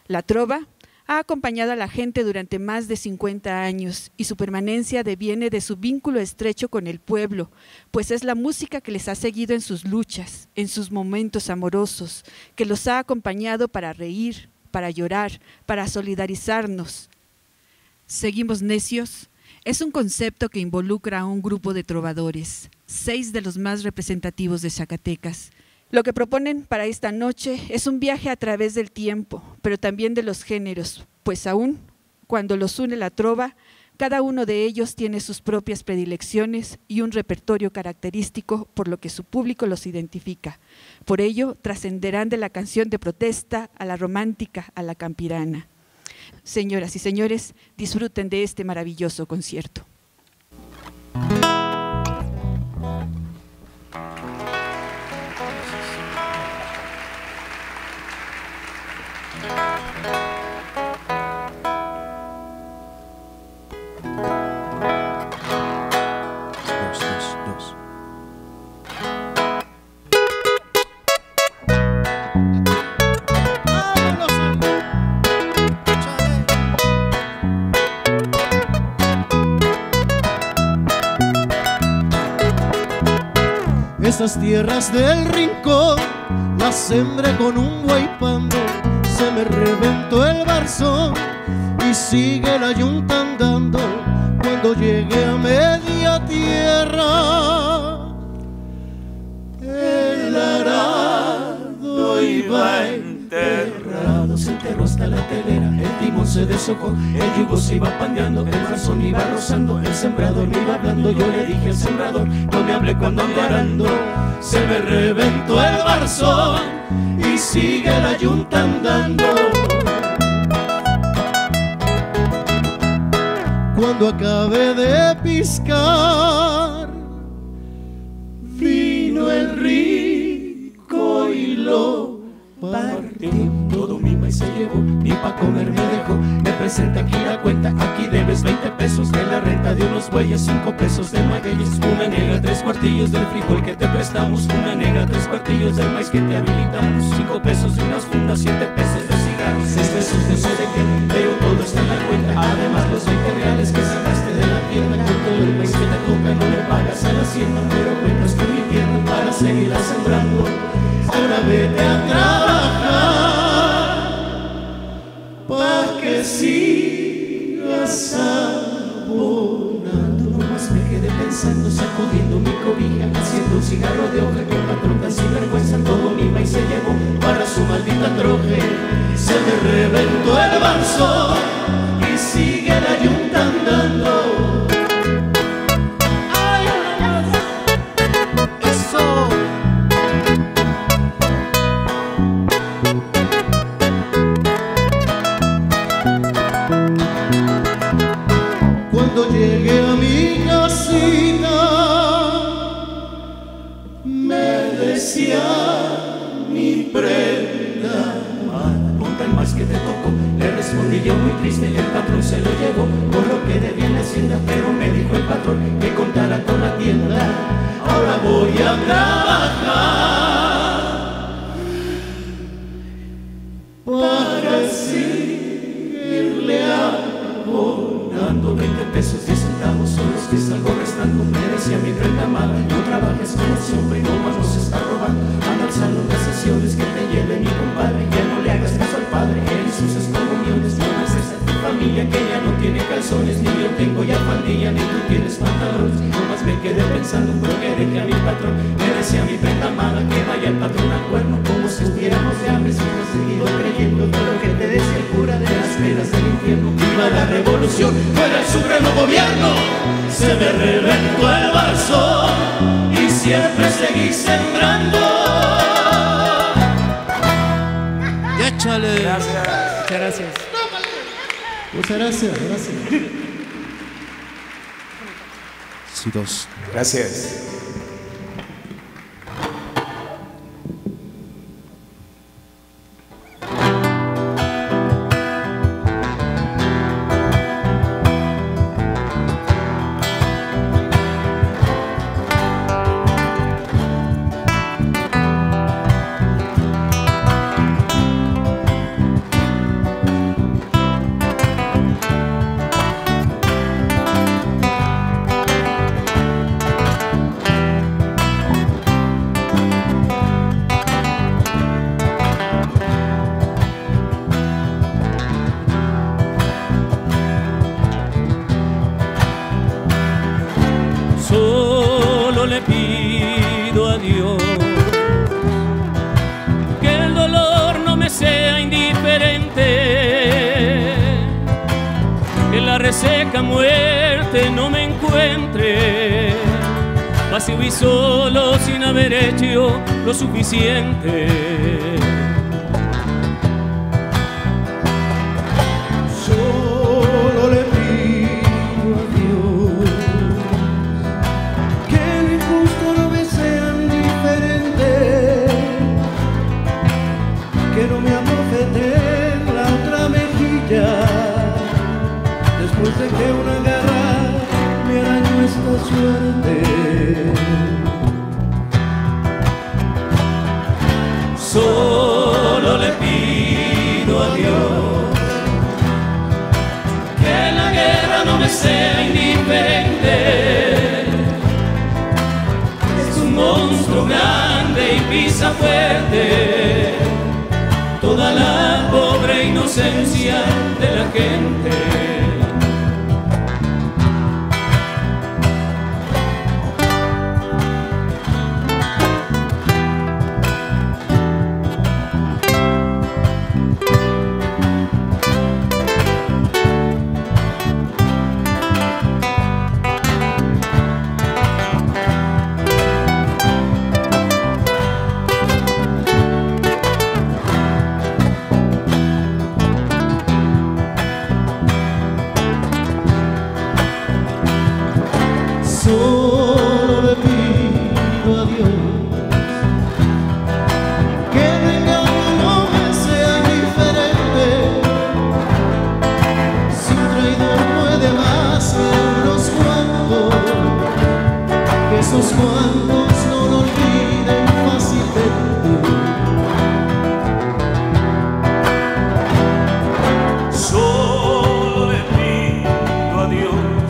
La trova ha acompañado a la gente durante más de 50 años y su permanencia deviene de su vínculo estrecho con el pueblo, pues es la música que les ha seguido en sus luchas, en sus momentos amorosos, que los ha acompañado para reír, para llorar, para solidarizarnos. ¿Seguimos necios? Es un concepto que involucra a un grupo de trovadores, 6 de los más representativos de Zacatecas. Lo que proponen para esta noche es un viaje a través del tiempo, pero también de los géneros, pues aún cuando los une la trova, cada uno de ellos tiene sus propias predilecciones y un repertorio característico por lo que su público los identifica. Por ello, trascenderán de la canción de protesta a la romántica, a la campirana. Señoras y señores, disfruten de este maravilloso concierto. Esas tierras del rincón las sembré con un guaypando, se me reventó el barzón y sigue la yunta andando. Cuando llegué a media tierra, el arado iba enterrado, se enterró hasta la telera, el timón se deshojó, el yugo se iba pandeando, el barzón iba rozando, el sembrador me iba hablando. Yo le dije al sembrador, no me hable cuando ande arando. Se me reventó el barzón y sigue la yunta andando. Cuando acabé de piscar, vino el rico y lo partió. Todo mi maíz se llevó, ni pa' comer me dejó. Me presenta aquí la cuenta, aquí debes 20 pesos de la renta de unos bueyes, 5 pesos de magueyes, una nega, 3 cuartillos del frijol que te prestamos, una nega, 3 cuartillos del maíz que te habilitamos, 5 pesos de unas fundas, 7 pesos de cigarros, 6 pesos de eso de qué, pero todo está en la cuenta. Además los 20 reales que sacaste de la tienda, con todo el maíz que te toca no le pagas a la hacienda, pero cuentas con mi tierra para seguirla sembrando. Ahora vete a trabajar pa' que sigas abonando. Nomás me quedé pensando, sacudiendo mi cobija, haciendo un cigarro de hoja, que el patrón tan sinvergüenza todo mi maíz se llevó para su maldita troje. Se me reventó el barzón y sigue la yunta andando. Cuando llegué a mi casita, me decía mi prenda, ponte el maíz que te tocó. Le respondí yo muy triste, el patrón se lo llevó por lo que debía en la hacienda, pero me dijo el patrón que contara con la tienda. Ahora voy a trabajar para seguirle abonando. 20 pesos 10 centavos son los que salgo restando. Me decía mi prenda amada, no trabajes como siempre y no más nos está robando. Anda al salón de sesiones que te lleve mi compadre, ya no le hagas caso al padre, él y sus excomuniones. No me haces a tu familia que ya no tiene calzones, ni yo tengo ya pandilla, ni tú tienes pantalones. Nomás me quedé pensando, pero que dejé a mi patrón. Me decía mi prenda amada que vaya el patrón al cuerno, como si estuviéramos de hambre. Si no he seguido creyendo todo lo que te decía el cura de las penas del infierno. Viva la revolución, fuera el supremo gobierno. Se me reventó el barzón y siempre seguí sembrando. Y échale. Gracias. Muchas gracias. Muchas gracias, gracias. Sí, dos. Gracias. reseca muerte no me encuentre, vacío y solo sin haber hecho lo suficiente. Solo le pido a Dios que el injusto no me sea indiferente, que no me abofete en la otra mejilla, después de que una garra me arañó esta suerte. Solo le pido a Dios que la guerra no me sea indiferente. Es un monstruo grande y pisa fuerte toda la pobre inocencia de la gente. Solo le pido a Dios que el engaño no me sea indiferente. Si un traidor puede más que unos cuantos, que esos cuantos no lo olviden fácilmente. Solo le pido a Dios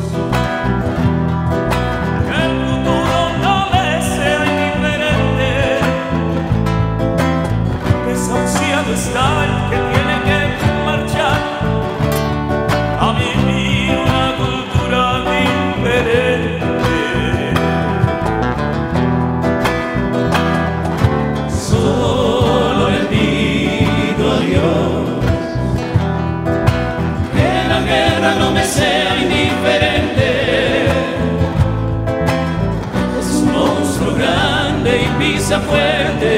está el que tiene que marchar a vivir una cultura diferente. Solo le pido a Dios que la guerra no me sea indiferente. Es un monstruo grande y pisa fuerte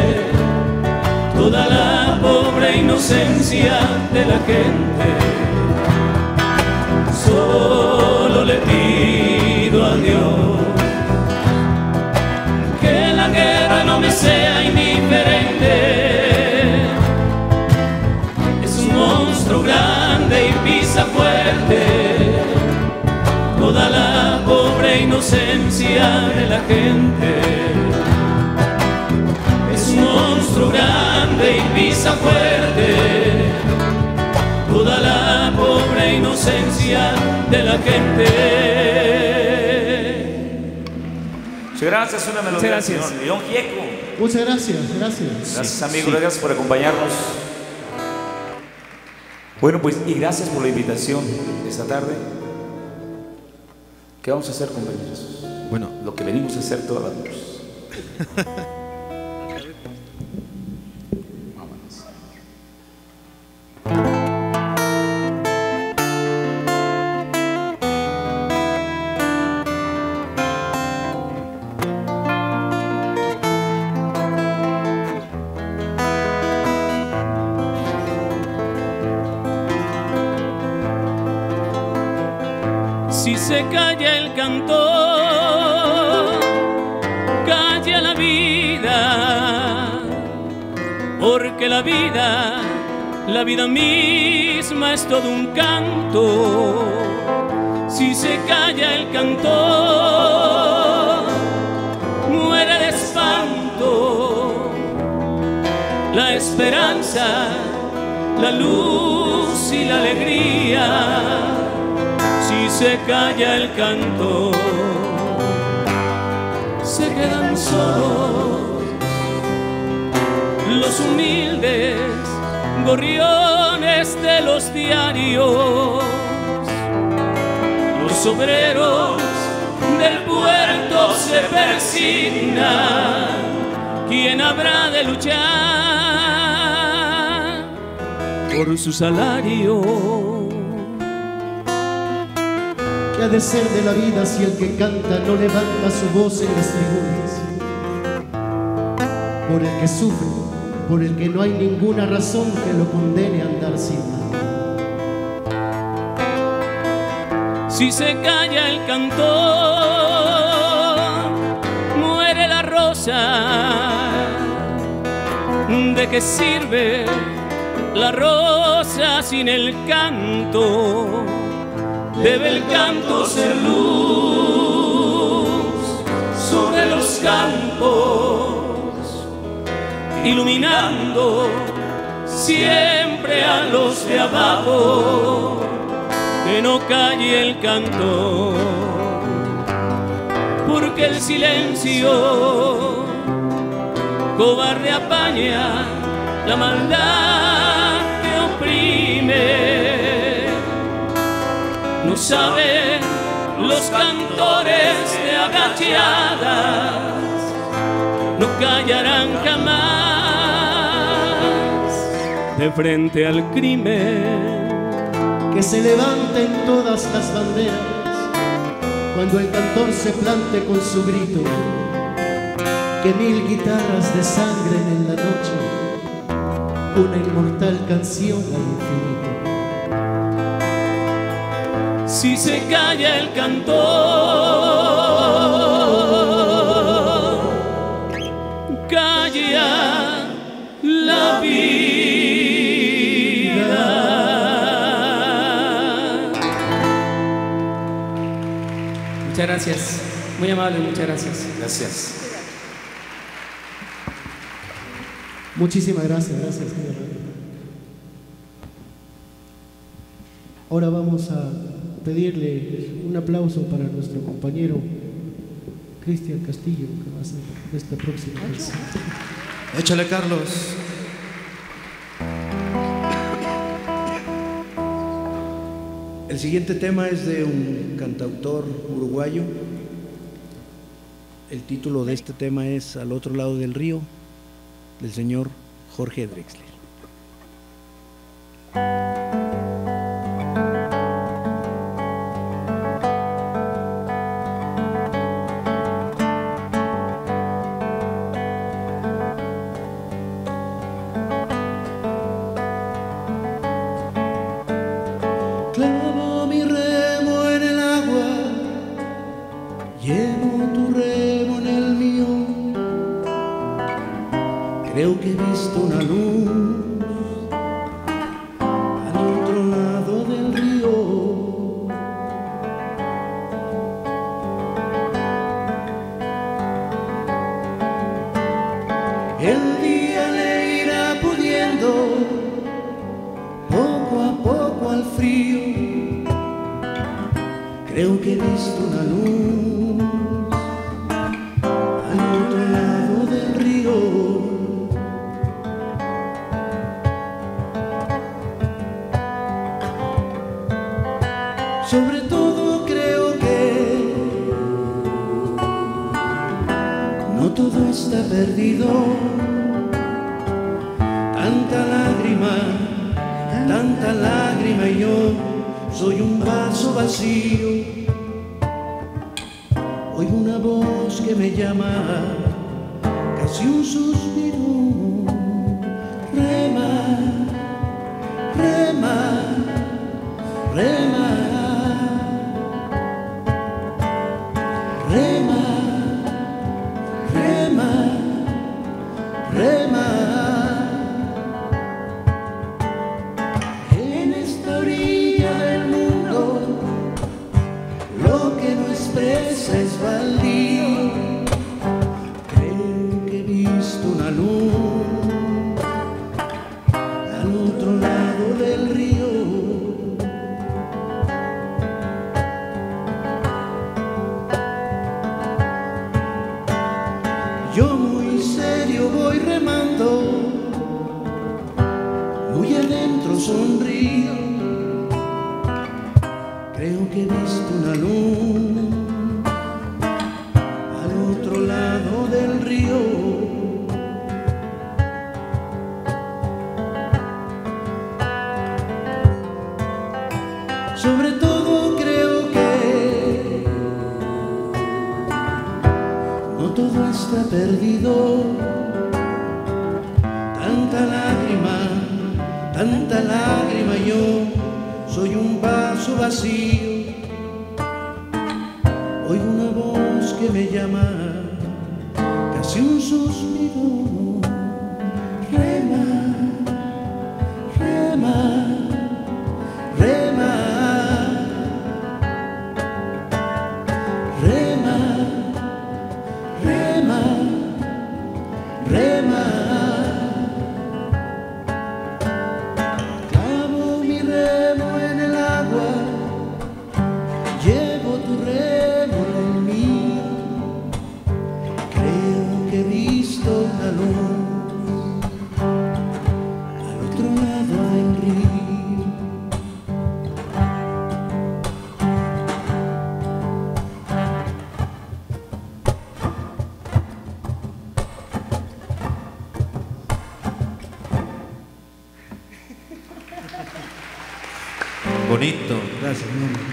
toda la pobre inocencia de la gente. Solo le pido a Dios que la guerra no me sea indiferente. Es un monstruo grande y pisa fuerte toda la pobre inocencia de la gente. Es un monstruo grande y pisa fuerte toda la pobre inocencia de la gente. Muchas gracias, una melodía del señor León Gieco. Muchas gracias, gracias. Gracias, amigos, gracias por acompañarnos. Bueno, pues, y gracias por la invitación esta tarde. ¿Qué vamos a hacer, compañeros? Bueno, lo que venimos a hacer todas las noches. Si se calla el cantor, calla la vida, porque la vida misma es todo un canto. Si se calla el cantor, muere de espanto la esperanza, la luz y la alegría. Si se calla el canto, se quedan solos los humildes gorriones de los diarios. Los obreros del puerto se persignan. ¿Quién habrá de luchar por su salario? ha de ser de la vida si el que canta no levanta su voz en las tribunas? Por el que sufre, por el que no hay ninguna razón que lo condene a andar sin nada. Si se calla el cantor, muere la rosa. ¿De qué sirve la rosa sin el canto? Debe el canto ser luz sobre los campos, iluminando siempre a los de abajo. Que no calle el canto, porque el silencio cobarde apaña la maldad que oprime. No saben los cantores de agachadas, no callarán jamás de frente al crimen. Que se levanten todas las banderas cuando el cantor se plante con su grito. Que 1000 guitarras desangren en la noche una inmortal canción al infinito. Si se calla el cantor, calla la vida. Muchas gracias, muy amable, muchas gracias. Gracias. Muchísimas gracias, gracias. Ahora vamos a pedirle un aplauso para nuestro compañero Cristian Castillo, que va a hacer esta próxima canción. Échale, Carlos. El siguiente tema es de un cantautor uruguayo. El título de este tema es Al otro lado del río, del señor Jorge Drexler. Clavo mi remo en el agua, llevo tu remo en el mío. Creo que he visto una luz al otro lado del río. El día le irá pudiendo poco a poco al frío. Creo que he visto una luz al otro lado del río. Sobre todo creo que no todo está perdido. Tanta lágrima y yo soy un vaso vacío. Oigo una voz que me llama, casi un suspiro. Rema, rema, rema, rema, rema, rema. En esta orilla del mundo lo que no expresa es baldío. Creo que he visto una luz al otro lado del río. Yo muy serio voy remando, muy adentro sonrío. Creo que he visto una luz al otro lado del río. Sobre todo creo que olvidó. Tanta lágrima, yo soy un vaso vacío. Oigo una voz que me llama, casi un suspiro. Rema, rema, rema, rema, rema, rema. Clavo mi remo en el agua, llevo tu remo en el mío. Creo que he visto una luz al otro lado del río. Bonito. Gracias, mi hombre.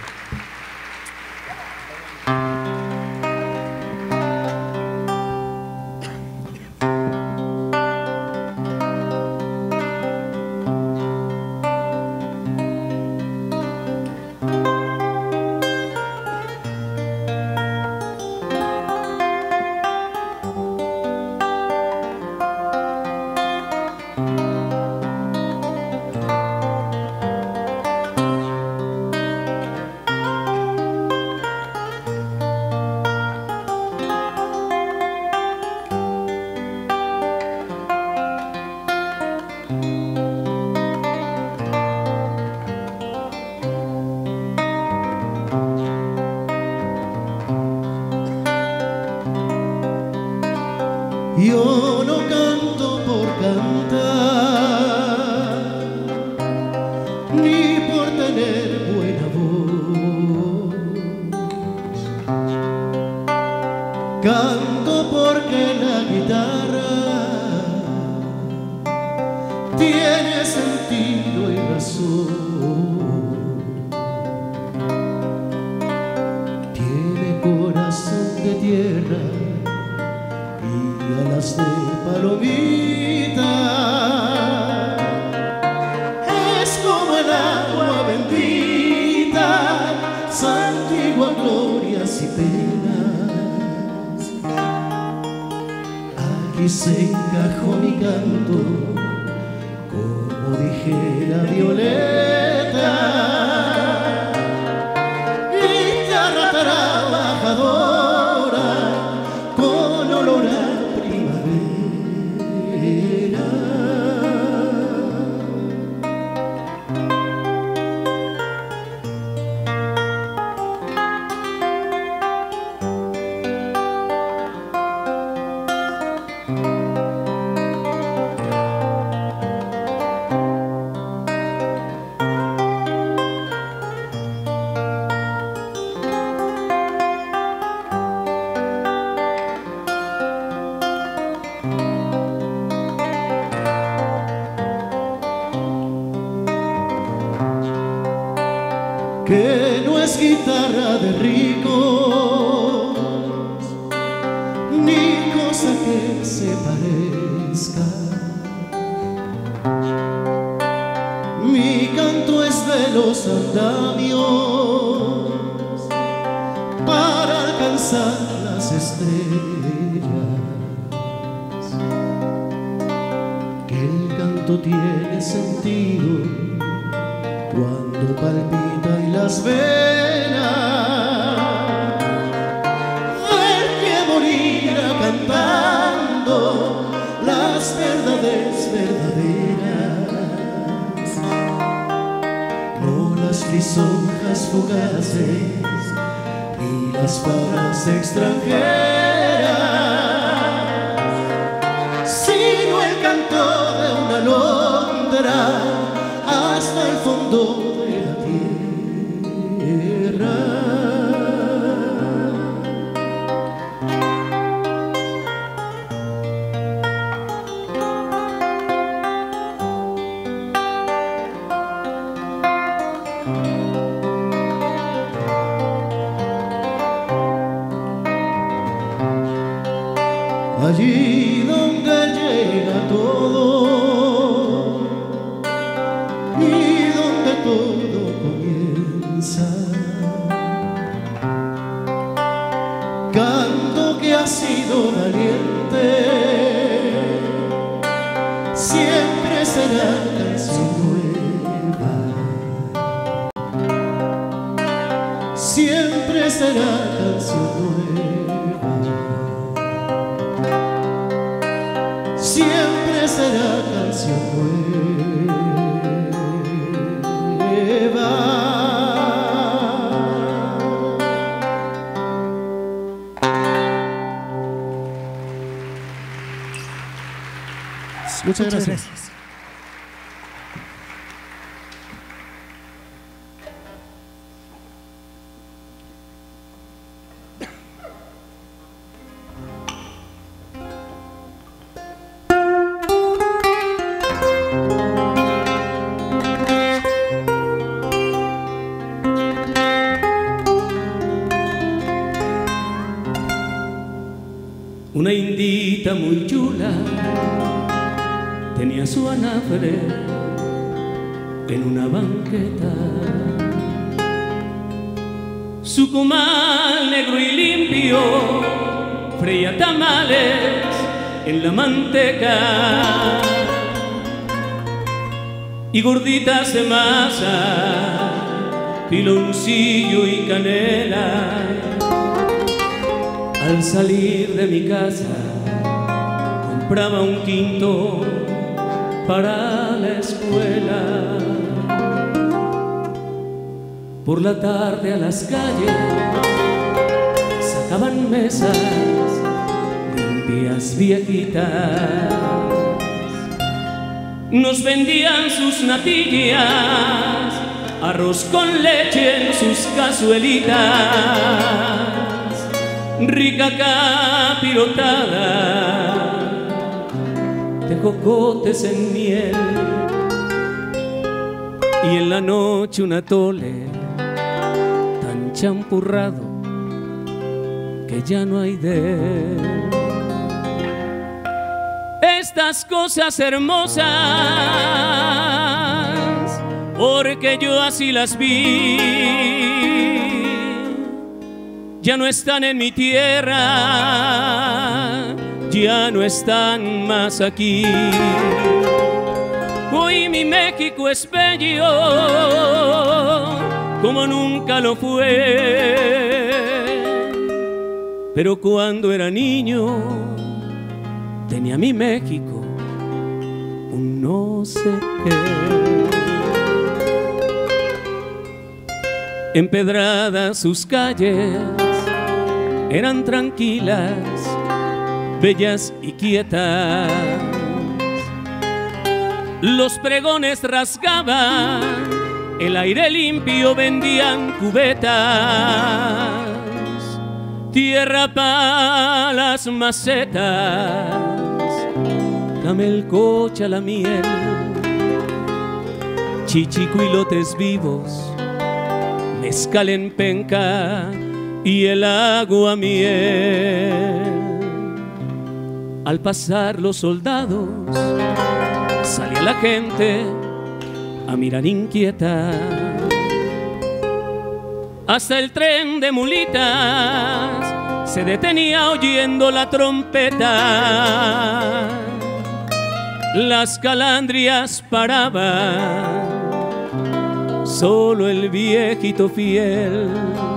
Yo no canto por cantar, ni por tener buena voz. Canto porque la guitarra tiene sentido y razón. Tiene corazón de tierra y alas de palomita. Es como el agua bendita, santigua glorias y penas. Aquí se encajó mi canto, como dijera Violeta. Guitarra trabajadora, con olor a primavera. Que no es guitarra de ricos, ni cosa que se parezca. Mi canto es de los andamios para alcanzar las estrellas. Que el canto tiene sentido cuando palpita en las venas. Ver que morirá cantando las verdades verdaderas, no las lisonjas fugaces ni las fabras extranjeras, sino el canto de una alondra hasta el fondo de la tierra. y donde todo comienza. Canto que ha sido valiente, siempre será canción nueva, siempre será canción nueva, siempre será canción nueva. Muchas gracias. Una indita muy chula tenía su anafre en una banqueta, su comal negro y limpio freía tamales en la manteca y gorditas de masa, piloncillo y canela. Al salir de mi casa compraba un quinto para la escuela. Por la tarde a las calles sacaban mesas limpias viejitas, nos vendían sus natillas, arroz con leche en sus cazuelitas, rica capirotada de cocotes en miel, y en la noche un atole tan champurrado que ya no hay de él. Estas cosas hermosas, porque yo así las vi, ya no están en mi tierra, ya no están más aquí. Hoy mi México es bello como nunca lo fue, pero cuando era niño tenía mi México un no sé qué. Empedradas sus calles eran tranquilas, bellas y quietas. Los pregones rasgaban, el aire limpio vendían cubetas, tierra para las macetas, camelcocha la miel, chichicuilotes vivos, mezcal en penca y el agua miel. Al pasar los soldados salía la gente a mirar inquieta, hasta el tren de mulitas se detenía oyendo la trompeta. Las calandrias paraban, solo el viejito fiel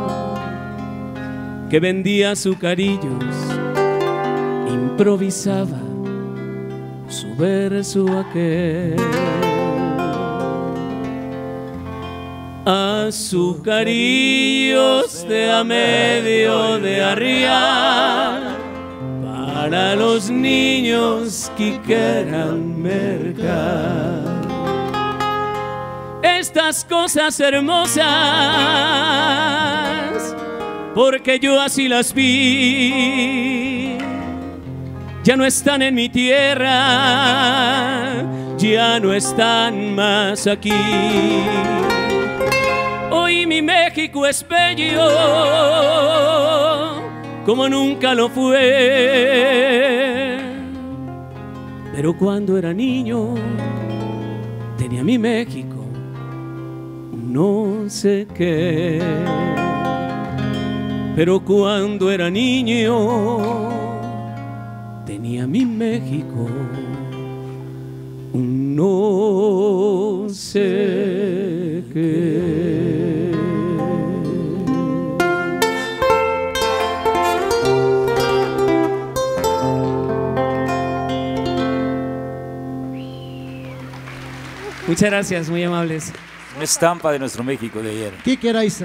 que vendía azucarillos improvisaba su verso aquel. Azucarillos de a medio de arriar para los niños que quieran mercar. Estas cosas hermosas, porque yo así las vi, ya no están en mi tierra, ya no están más aquí. Hoy mi México es bello como nunca lo fue, pero cuando era niño tenía mi México no sé qué. Pero cuando era niño tenía mi México, un no sé qué. Muchas gracias, muy amables. Una estampa de nuestro México de ayer. Kike Araiza.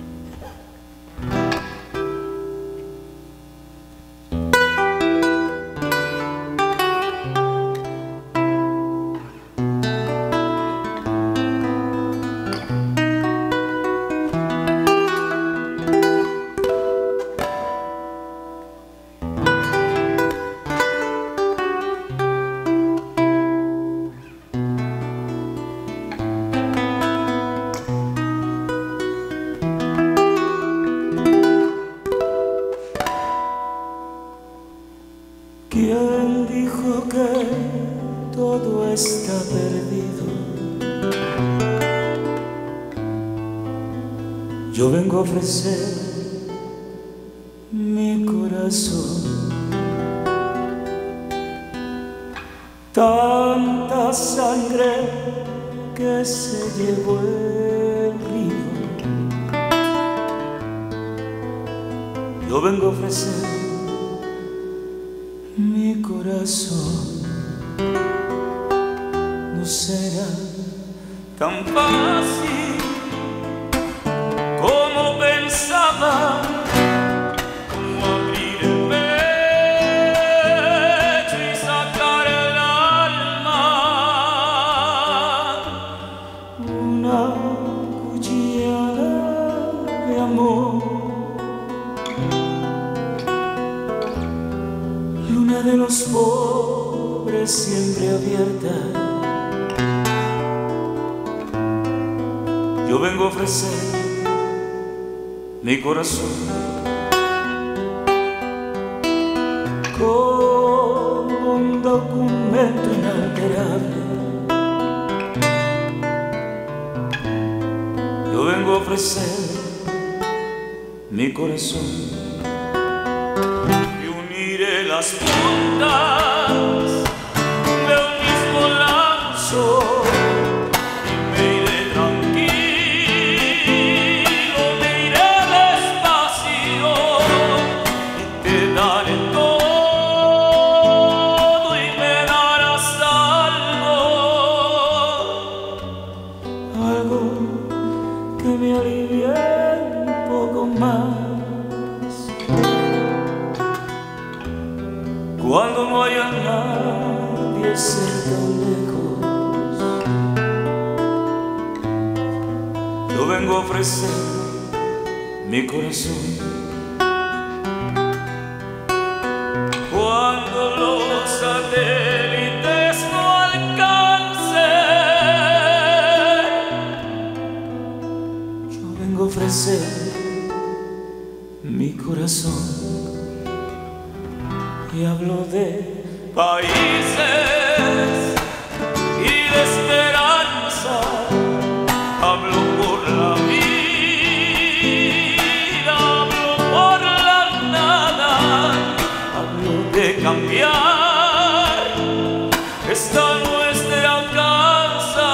¿Quién dijo que todo está perdido? Yo vengo a ofrecer mi corazón. Tanta sangre que se llevó el río. Yo vengo a ofrecer mi corazón. No será tan fácil como pensaba, como abrir el pecho y sacar el alma. Una cuchillada de amor, luna de los pobres siempre abierta. Yo vengo a ofrecer mi corazón como un documento inalterable. Yo vengo a ofrecer mi corazón y uniré las puntas de un mismo lazo. Cuando no haya nadie cerca o lejos, yo vengo a ofrecer mi corazón. Cuando los satélites no alcancen, yo vengo a ofrecer mi corazón. Y hablo de países y de esperanza, hablo por la vida, hablo por la nada, hablo de cambiar esta nuestra casa,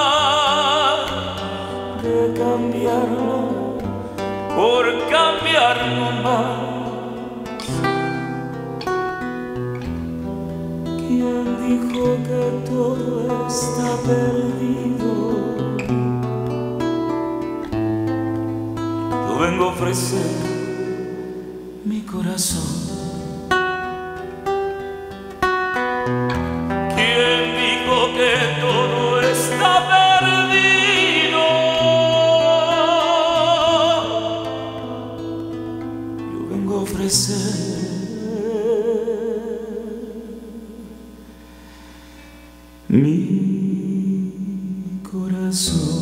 de cambiarla por cambiar nomás. ¿Quién dijo que todo está perdido? Yo vengo a ofrecer mi corazón. ¿Quién dijo que todo está perdido? Yo vengo a ofrecer mi corazón.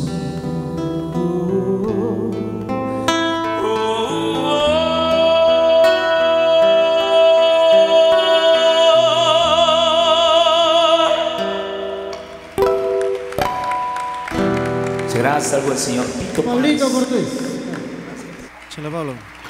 Gracias al buen señor Tito Pablito Cortés. Échale, Pablo.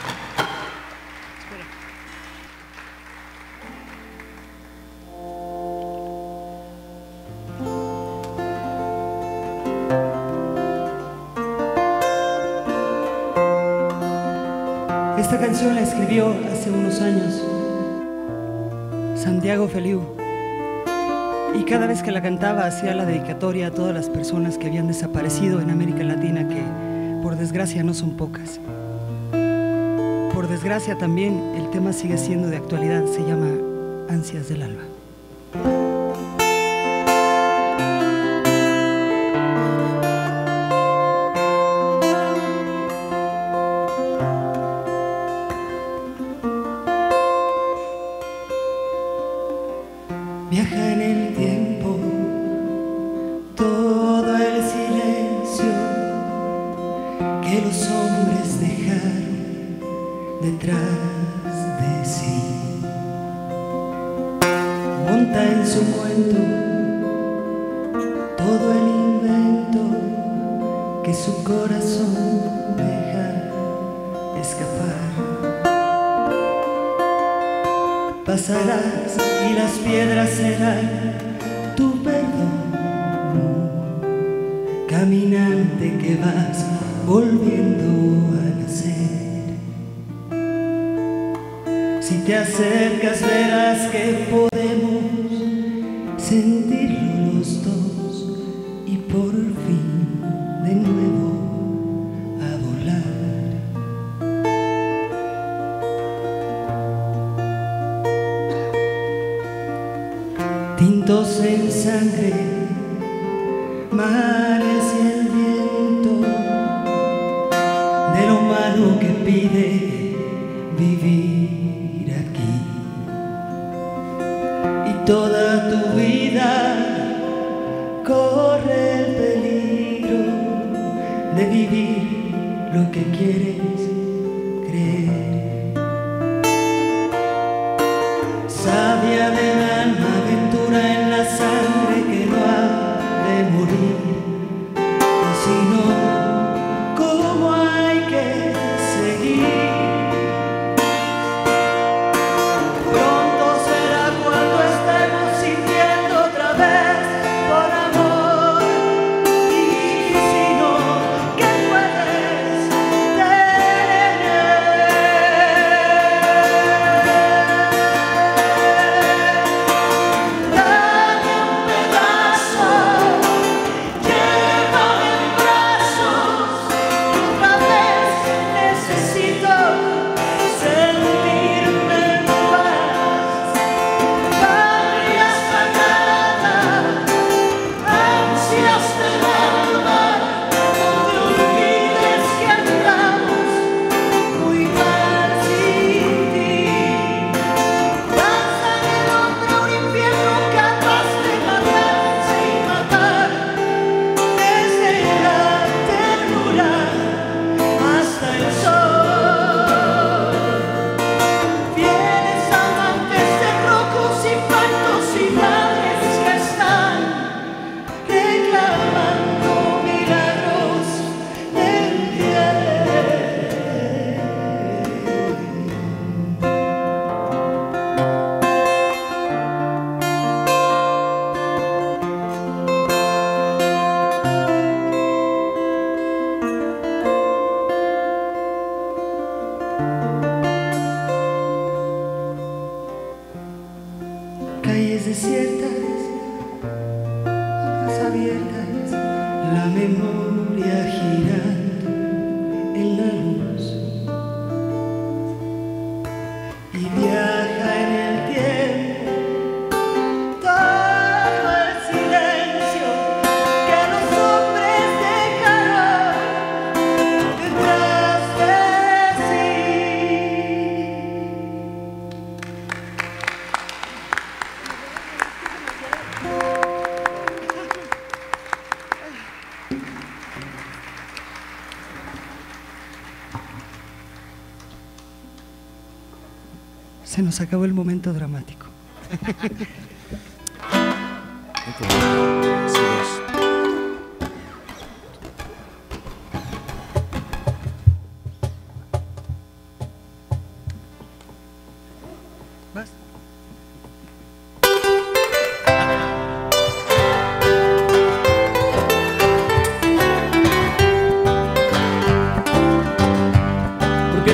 Esta canción la escribió hace unos años Santiago Feliu, y cada vez que la cantaba hacía la dedicatoria a todas las personas que habían desaparecido en América Latina, que por desgracia no son pocas. Por desgracia también el tema sigue siendo de actualidad, se llama Ansias del Alba. Viaja en el tiempo todo el silencio que los hombres dejaron detrás de sí. Monta en su cuento todo el invento que su corazón deja escapar. Pasarás y las piedras serán tu perdón, caminante que vas volviendo a nacer. Si te acercas verás que podemos sentirlo los dos y por fin de nuevo a volar. Tintos en sangre, mares y el viento, de lo humano que pide vivir aquí. Y toda tu vida corre el peligro de vivir lo que quieres creer. Sabia del alma, en la sangre que no ha de morir, si no, ¿cómo hay que seguir? Pronto será cuando estemos sintiendo otra vez por amor, y si no, ¿qué puedes tener? Calles desiertas, hojas abiertas, la memoria girando en la luz, y viaja en el tiempo todo el silencio que los hombres dejaron detrás de sí. Se nos acabó el momento dramático.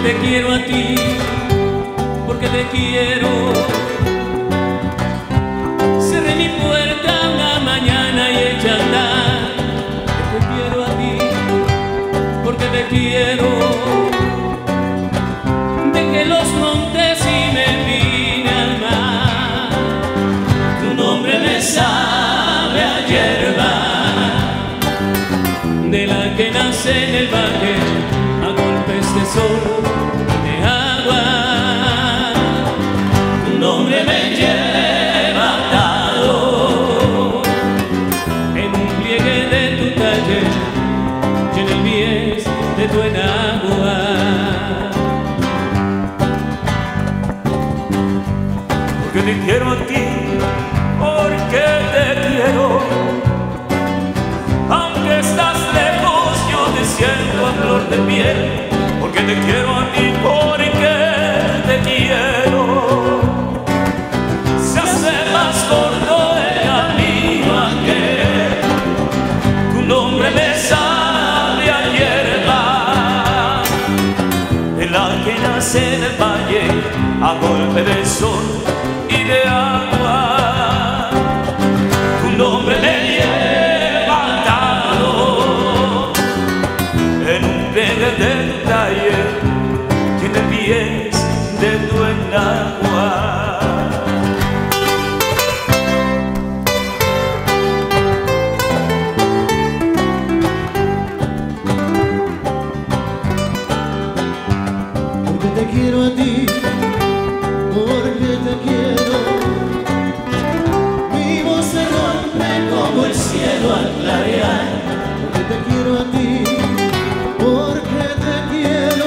te quiero a ti, porque te quiero. Cerré mi puerta una mañana y eché a andar, que te quiero a ti, porque te quiero. Dejé los montes y me vine al mar. Tu nombre me sabe a hierba, de la que nace en el valle a golpes de sol y de agua. Tu nombre me lleva atado en un pliegue de tu taller y en el bies de tu enagua. Porque te quiero a ti, porque te quiero. Aunque estás lejos, yo te siento a flor de piel. Porque te quiero a ti, porque te quiero. Se hace más corto el camino aquel. Tu nombre me sabe a hierba, de la que nace en el valle a golpe de sol y de agua. Tu nombre me lleva atado en un pliegue de tu taller y en el bies de tu enagua. Porque te quiero a ti, porque te quiero. Mi voz se rompe como el cielo al clarear. Porque te quiero a ti, porque te quiero.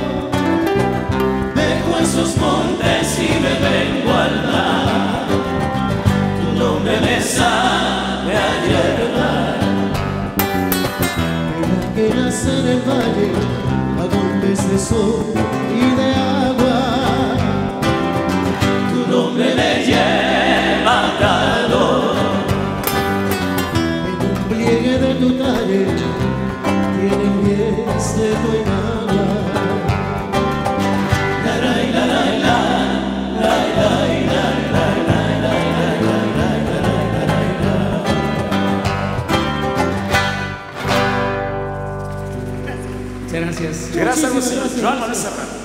Dejo esos montes y me vengo al mar. Tu nombre me sabe a hierba, que nace en el valle a golpes de sol y de agua. Tu nombre me lleva atado en un pliegue de tu taller, tiene pies de tu enagua. La la la la la la la la la la la la la. Muchas gracias. Gracias, señor Joan Manuel Serrano.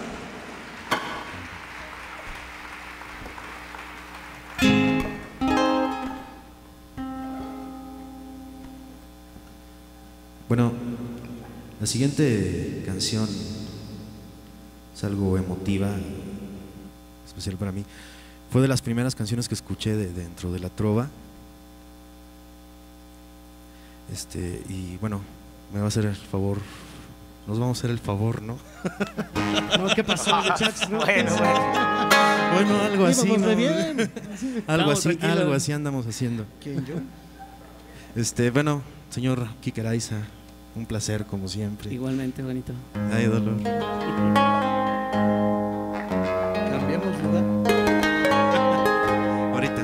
Bueno, la siguiente canción es algo emotiva, especial para mí. Fue de las primeras canciones que escuché dentro de la trova. Y bueno, me va a hacer el favor, nos vamos a hacer el favor, ¿no? No, ¿qué pasó, muchachos? ¿No? Bueno, algo así, íbamos ¿no? re bien. Algo así andamos haciendo. ¿Quién, yo? Bueno, señor Kike Araiza, un placer como siempre. Igualmente, bonito. Ay, dolor. Cambiamos lugar. Ahorita.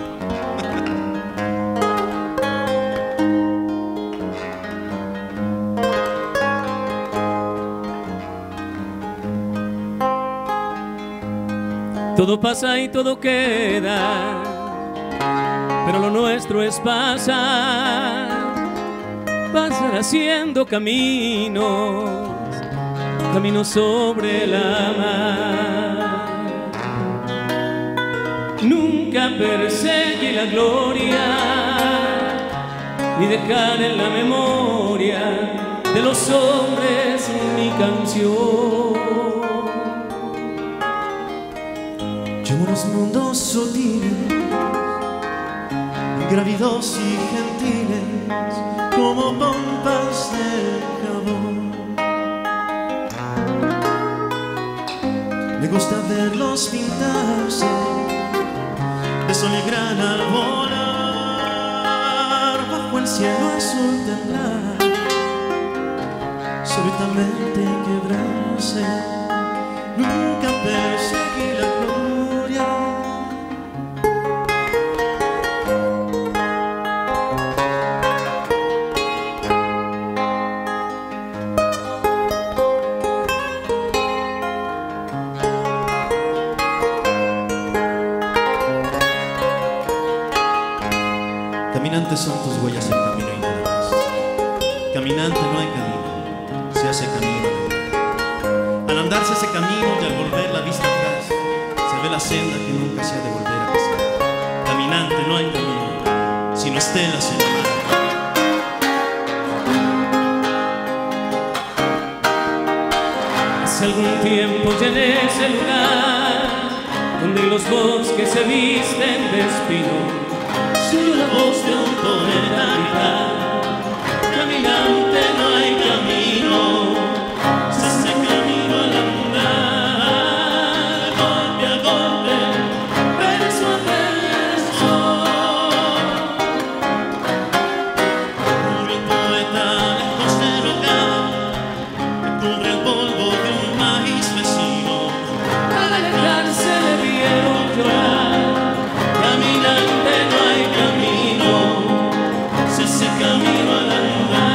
Todo pasa y todo queda, pero lo nuestro es pasar, pasar haciendo caminos, caminos sobre la mar. Nunca perseguí la gloria, ni dejar en la memoria de los hombres mi canción. Llevo unos mundos sutiles, grávidos y gentiles, como pompas de jabón. Me gusta verlos pintarse de sol y grana al volar bajo el cielo azul temblar, súbitamente quebrarse. Nunca perseguí la gloria, caminante no hay camino, se hace camino. Al andarse ese camino y al volver la vista atrás, se ve la senda que nunca se ha de volver a pisar. Caminante no hay camino, sino estelas en la mar. Hace algún tiempo llené ese lugar donde los bosques se visten de espino. Soy la voz de un poeta gritar. Caminante no hay camino, se hace camino al andar, golpe a golpe, verso a verso. Un poeta lejos del hogar, que cubre el polvo de un maíz vecino. Al alejarse le vieron llorar. Caminante no hay camino, se hace camino al andar.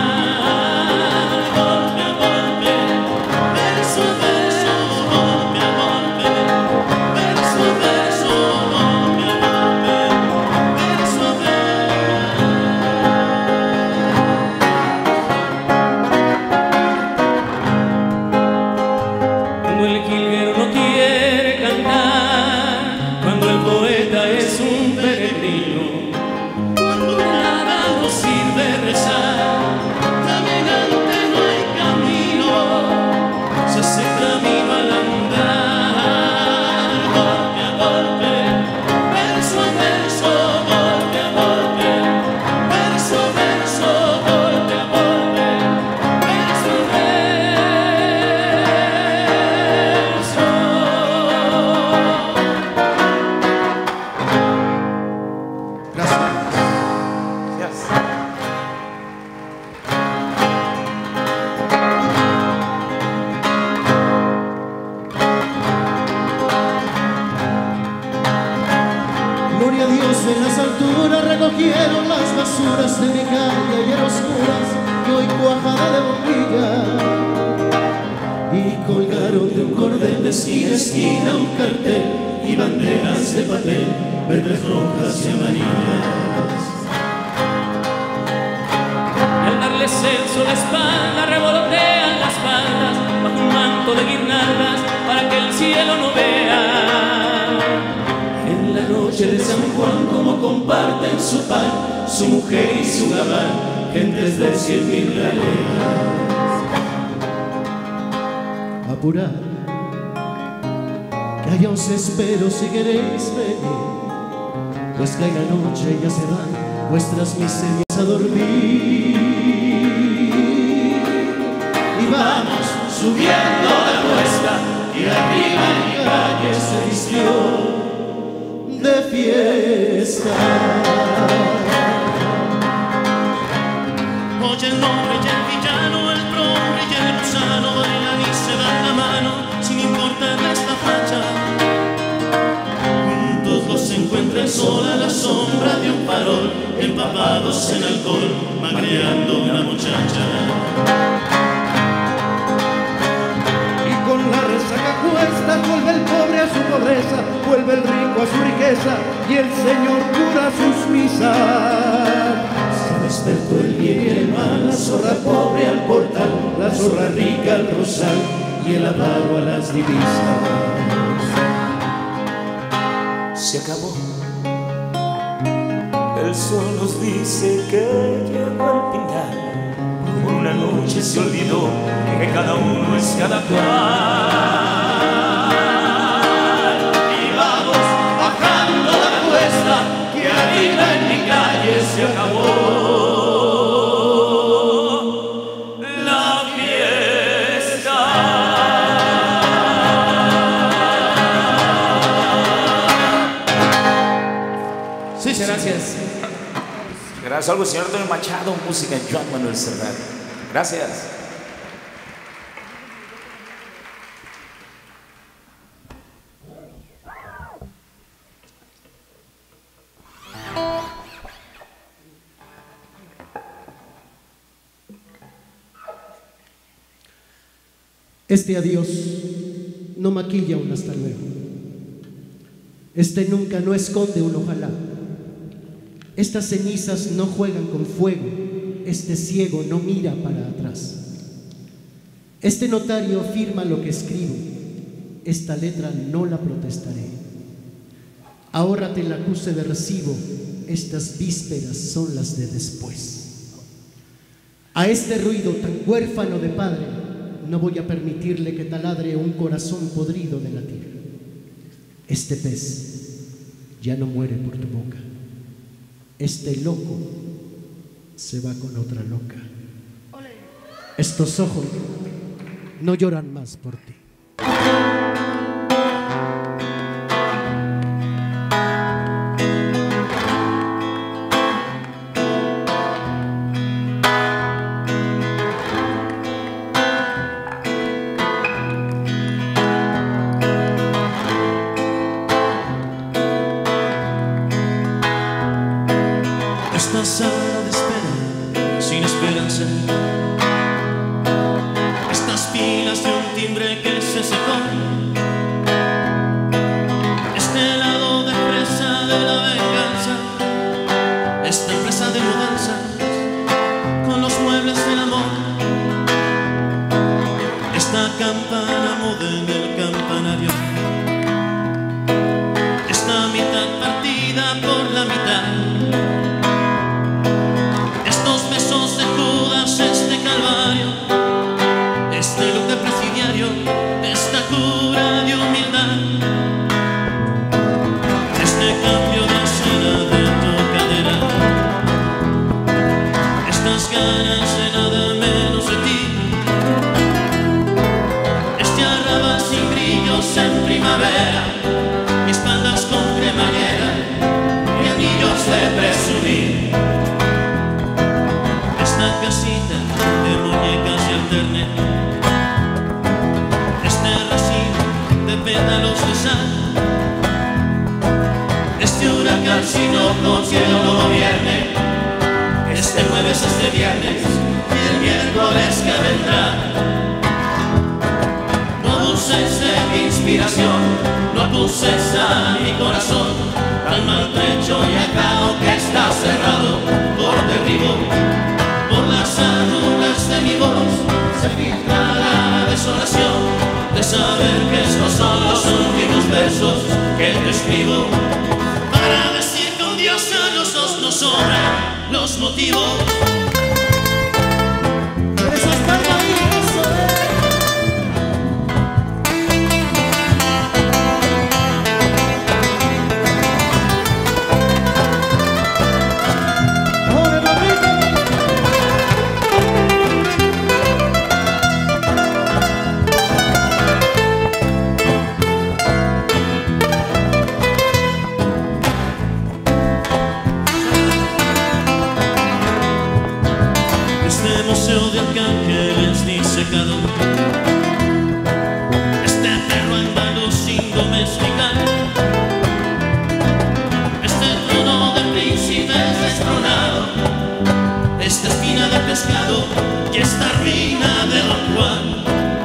Recogieron las basuras de mi calle ayer oscuras y hoy cuajada de bombilla, y colgaron de un cordel de esquina a esquina un cartel y banderas de papel verdes, rojas y amarillas. Y al darle censo la espalda revolotean las faldas bajo un manto de guirnaldas para que el cielo no vea. En la noche de San Juan, como comparten su pan, su mujer y su gabán, gentes de 100.000 galeras. Apurad, que allá os espero si queréis venir, pues cae la noche y ya se van vuestras miserias a dormir. Y vamos subiendo la cuesta, y arriba en mi calle se vistió de fiesta. Oye el nombre y el villano, el prohombre y el gusano bailan y se dan la mano sin importar esta facha. Juntos los encuentra el sol a la sombra de un farol, empapados en alcohol, magreando una muchacha. Con la resaca cuesta, vuelve el pobre a su pobreza, vuelve el rico a su riqueza y el Señor cura sus misas. Se despertó el bien y el mal, la zorra pobre al portal, la zorra rica al rosal y el avaro a las divisas. Se acabó. El sol nos dice que llegó al final. Por una noche se olvidó que cada uno es cada cual. Y vamos bajando la cuesta, que arriba en mi calle se acabó la fiesta. Sí, gracias. Gracias. Algo, señor Antonio Machado, música en Joan Manuel Serrat. Gracias. Este adiós no maquilla un hasta luego. Este nunca no esconde un ojalá. Estas cenizas no juegan con fuego este ciego no mira para atrás. Este notario firma lo que escribo, esta letra no la protestaré. Ahórrate el acuse de recibo, estas vísperas son las de después. A este ruido tan huérfano de padre, no voy a permitirle que taladre un corazón podrido de latir. Este pez ya no muere por tu boca. Este loco se va con otra loca. Estos ojos no lloran más por ti. Esta sala de espera sin esperanza, estas pilas de un timbre que se secó, este helado de fresa de la venganza, esta empresa de mudanza con los muebles del amor, esta campana muda en el campanario, esta mitad partida por la mitad, besos de Judas, este calvario, este look de presidiario, esta cura de humildad, este cambio de escena de tu cadera, estas ganas de nada menos de ti, este arrabal sin brillos en primavera, y espaldas con cremallera y anillos de presumir. Esta casita de muñecas y alterne, este racimo de pétalos de sal, este huracán sin ojos que no gobierne, este jueves, este viernes y el miércoles que vendrá. No abuses de mi inspiración, no acuses a mi corazón, tan maltrecho y acabo que está cerrado por derribo. Por las arrugas de mi voz se filtra la desolación de saber que estos son los últimos versos que te escribo, para decir que un Dios a los dos nos sobran los motivos. Museo de arcángeles disecado, este perro andaluz sin domesticar, este trono de príncipes destronado, esta espina de pescado y esta ruina de Don Juan,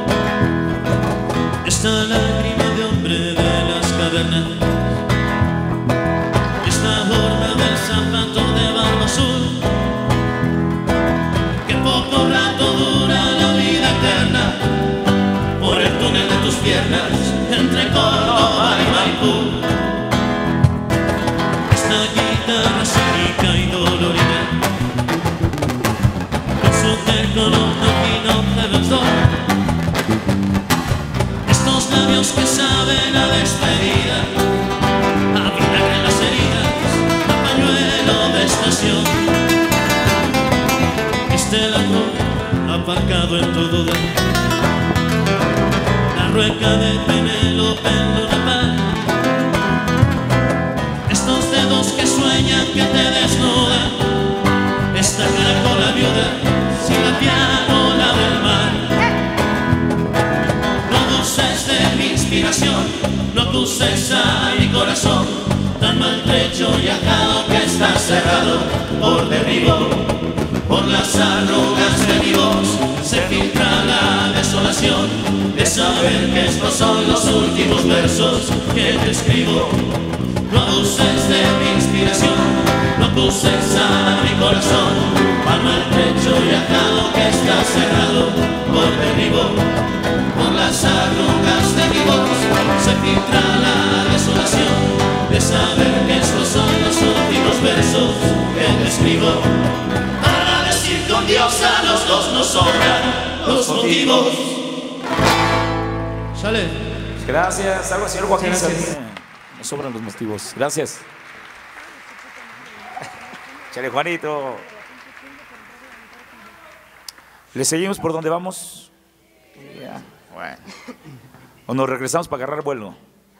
esta lágrima de hombre de las cavernas, esta horma del zapato de barba azul, poco rato dura la vida eterna, por el túnel de tus piernas entre Córdoba y Maipú. Esta guitarra cínica y dolorida, con su tecnología de los dos, estos labios que saben a despedida, a vinagre en las heridas, a pañuelo de estación. Este ladrón aparcado en tu duda, la rueca de Penélope en Luna Park, estos dedos que sueñan que te desnudan, esta caracola viuda sin la pianola del mar. No abuses de mi inspiración, no acuses a mi corazón, tan maltrecho y ajado que está cerrado por derribo. Por las arrugas de mi voz se filtra la desolación de saber que estos son los últimos versos que te escribo. No abuses de mi inspiración, no acuses a mi corazón. al maltrecho viajado que está cerrado por derribo. Por las arrugas de mi voz se filtra la desolación de saber que estos son los últimos versos que te escribo. Para decir con Dios a los dos nos sobran los motivos. Sale. Gracias, algo señor Joaquín Gracias. Sabina. Nos sobran los motivos. Gracias. Chale, Juanito. ¿Le seguimos por donde vamos? Ya, bueno. ¿O nos regresamos para agarrar vuelo?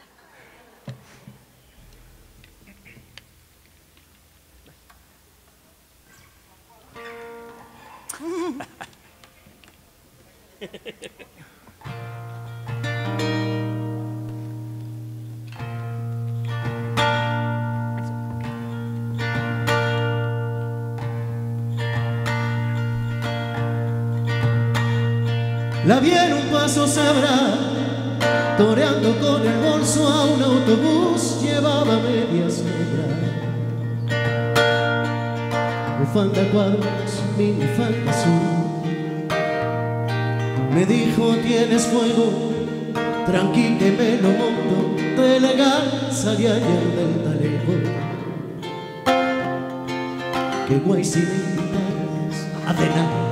La vi en un paso sabrá, toreando con el bolso a un autobús, llevaba medias negras, bufanda cuadros, minifalda azul. Me dijo tienes fuego, tranqui que me lo monto, de elegancia de ayer del talego. Que guay sin invitadas a cenar.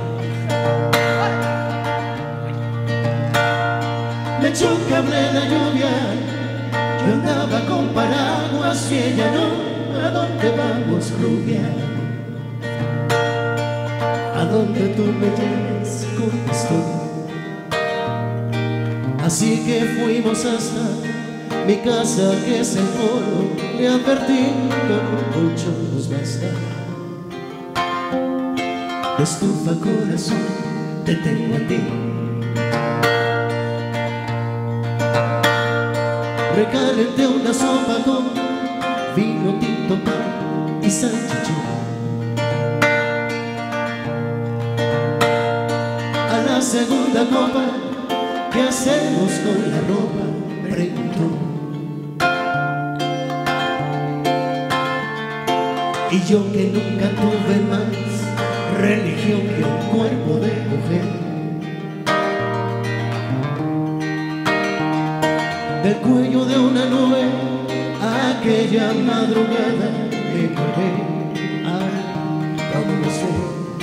Le echó un cable en la lluvia, yo andaba con paraguas y ella no. ¿A dónde vamos, rubia? A donde tú me lleves, contestó. Así que fuimos hasta mi casa, que es el foro. Le advertí, con un colchón nos basta. De estufa corazón, te tengo a ti. Recalenté una sopa con vino tinto, pan y salchichón. A la segunda copa, ¿qué hacemos con la ropa?, preguntó. Y yo que nunca tuve más religión que un cuerpo de mujer. Del cuello de una nube, aquella madrugada me colgué. Ay, cómo no sé.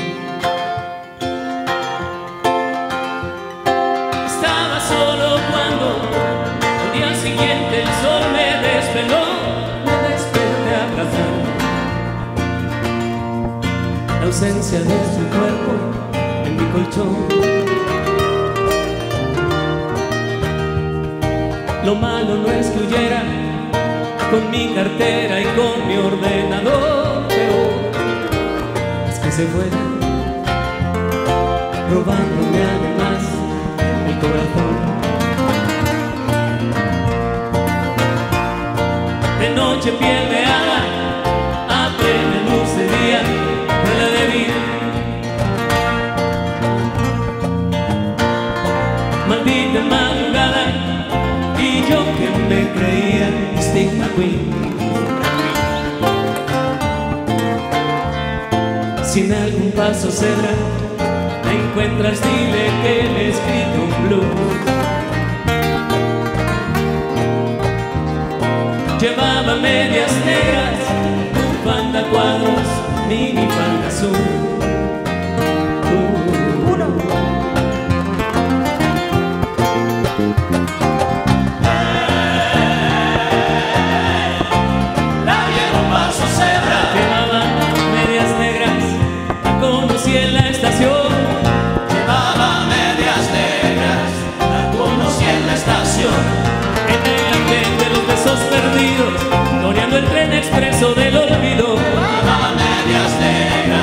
Estaba solo cuando al día siguiente el sol me desveló. Me desperté abrazado la ausencia de su cuerpo en mi colchón. Lo malo no es que huyera con mi cartera y con mi ordenador, peor es que se fuera robándome además el corazón. De noche piel de hada, a plena luz de día, no la debí. Maldita madrugada, y yo que me creía Stigma Queen. Si en algún paso cebra la encuentras, dile que le he escrito un blues. Llevaba medias negras, bufanda cuadros, minifalda azul. En la estación llevaba medias negras, la conocí en la estación. En el andén de los besos perdidos, toreando el tren expreso del olvido. Llevaba medias negras.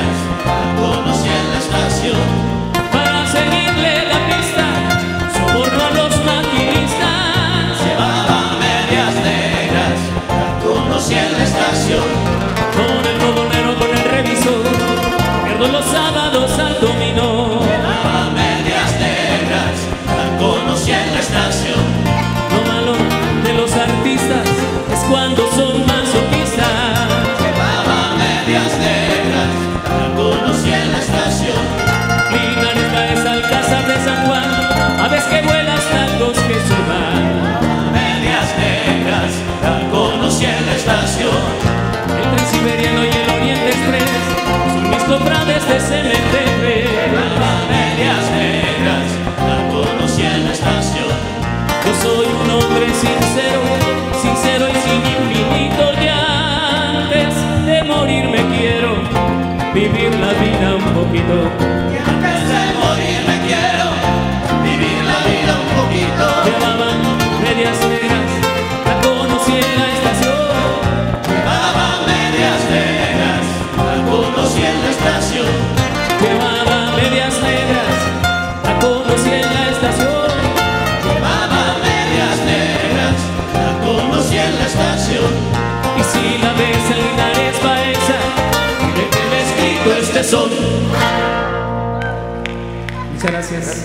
Muchas gracias.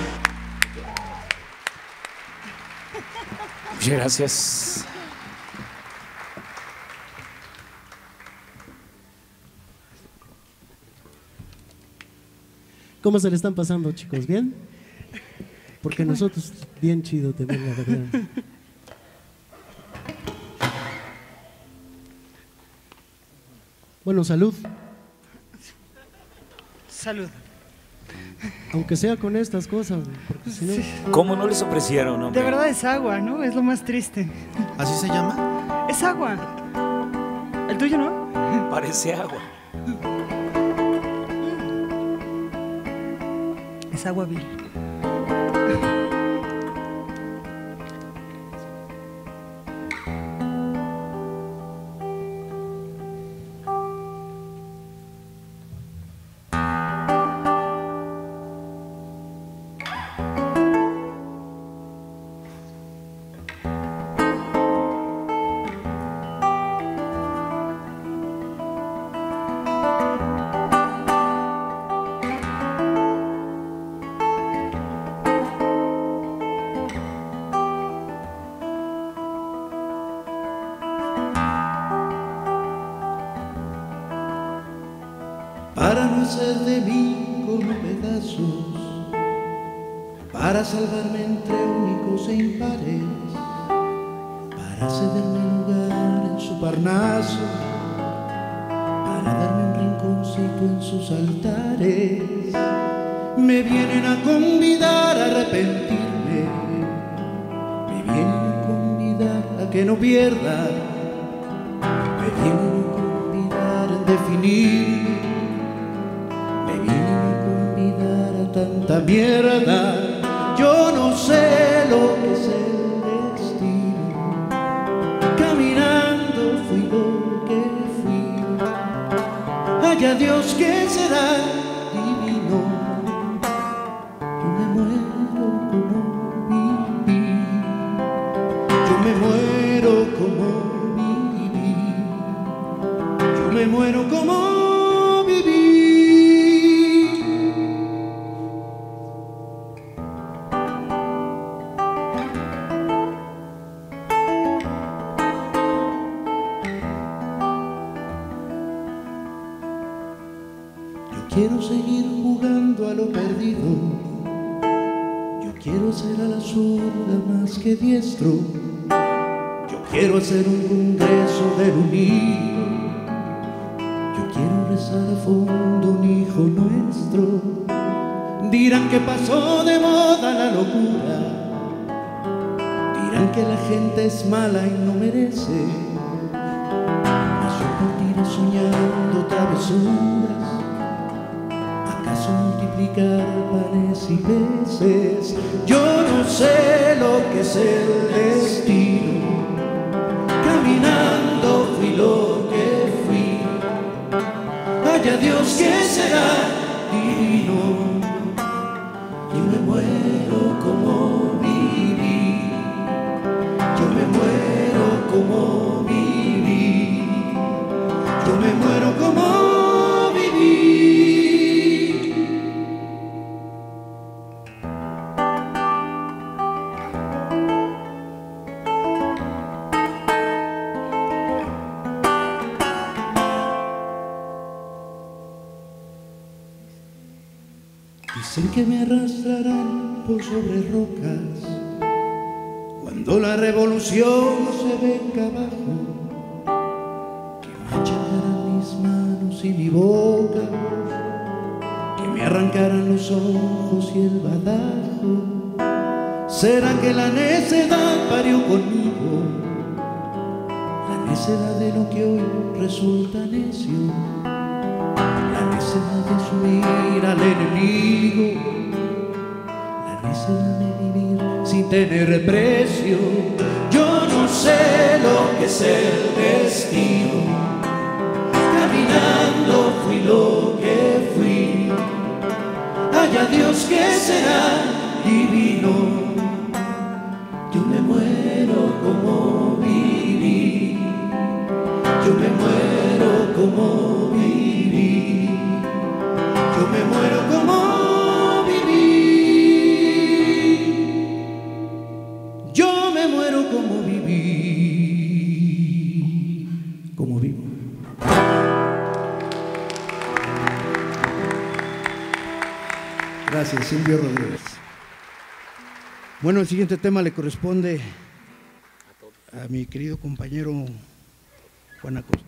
Muchas gracias. ¿Cómo se le están pasando, chicos? ¿Bien? Porque nosotros, bien chido también, la verdad. Bueno, salud. Salud. Aunque sea con estas cosas, porque si no... Sí. ¿Cómo no les ofrecieron, hombre? De verdad es agua, ¿no? Es lo más triste. ¿Así se llama? Es agua. ¿El tuyo no? Parece agua. Es agua vil. Para no hacer de mí como pedazos, para salvarme entre únicos e impares, para cederme lugar en su Parnaso, para darme un rinconcito en sus altares. Me vienen a convidar a arrepentirme, me vienen a convidar a que no pierda, me vienen a convidar a definir, tanta mierda. Yo no sé lo que es el destino, caminando fui lo que fui. Haya Dios que será divino. Yo me muero como viví, yo me muero como viví, yo me muero como quiero seguir jugando a lo perdido. Yo quiero ser a la zurda más que diestro. Yo quiero hacer un congreso del unido. Yo quiero rezar a fondo un hijo nuestro. Dirán que pasó de moda la locura. Dirán que la gente es mala y no merece. Mas yo partiré soñando travesuras. ¿Acaso multiplicar panes y peces? Yo no sé lo que es el destino. Caminando fui lo que fui. Haya Dios que será divino. Yo me muero como viví. Yo me muero como viví. Yo me muero como viví. Dicen que me arrastrarán por sobre rocas cuando la revolución se venga abajo, que machacarán mis manos y mi boca, que me arrancarán los ojos y el badajo. ¿Será que la necedad parió conmigo? La necedad de lo que hoy resulta necio, la necedad de subir al enemigo, la necedad de vivir sin tener precio. Yo no sé lo que es el destino. Caminando fui lo que fui. Haya Dios que será divino. Yo me muero como viví. Yo me muero como viví. Yo me muero como viví. Gracias, Silvio Rodríguez. Bueno, el siguiente tema le corresponde a mi querido compañero Juan Acosta.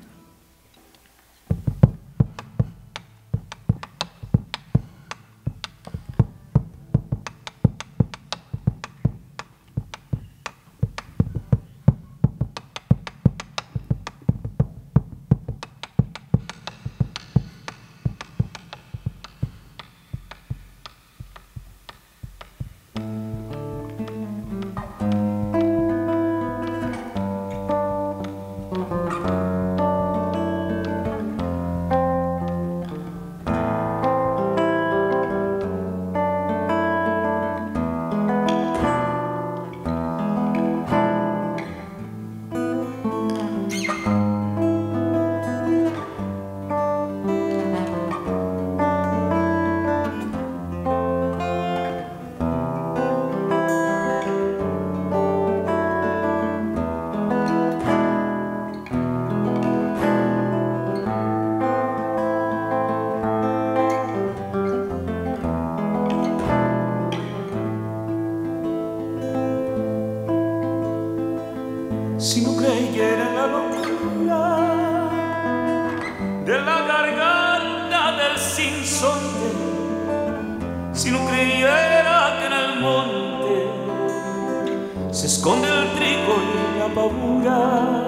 Si no creyera en la locura de la garganta del sinsonte, si no creyera que en el monte se esconde el trigo y la pavura,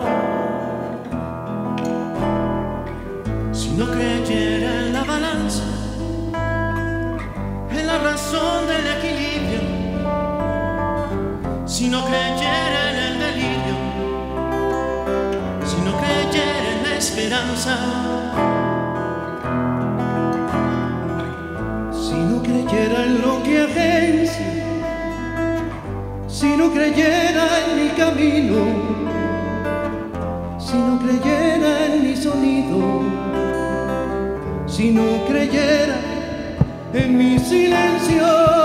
si no creyera en la balanza, en la razón del equilibrio, si no creyera en el delirio, si no creyera en la esperanza, Si no creyera en lo que agencia, si no creyera en mi camino, si no creyera en mi sonido, si no creyera en mi silencio,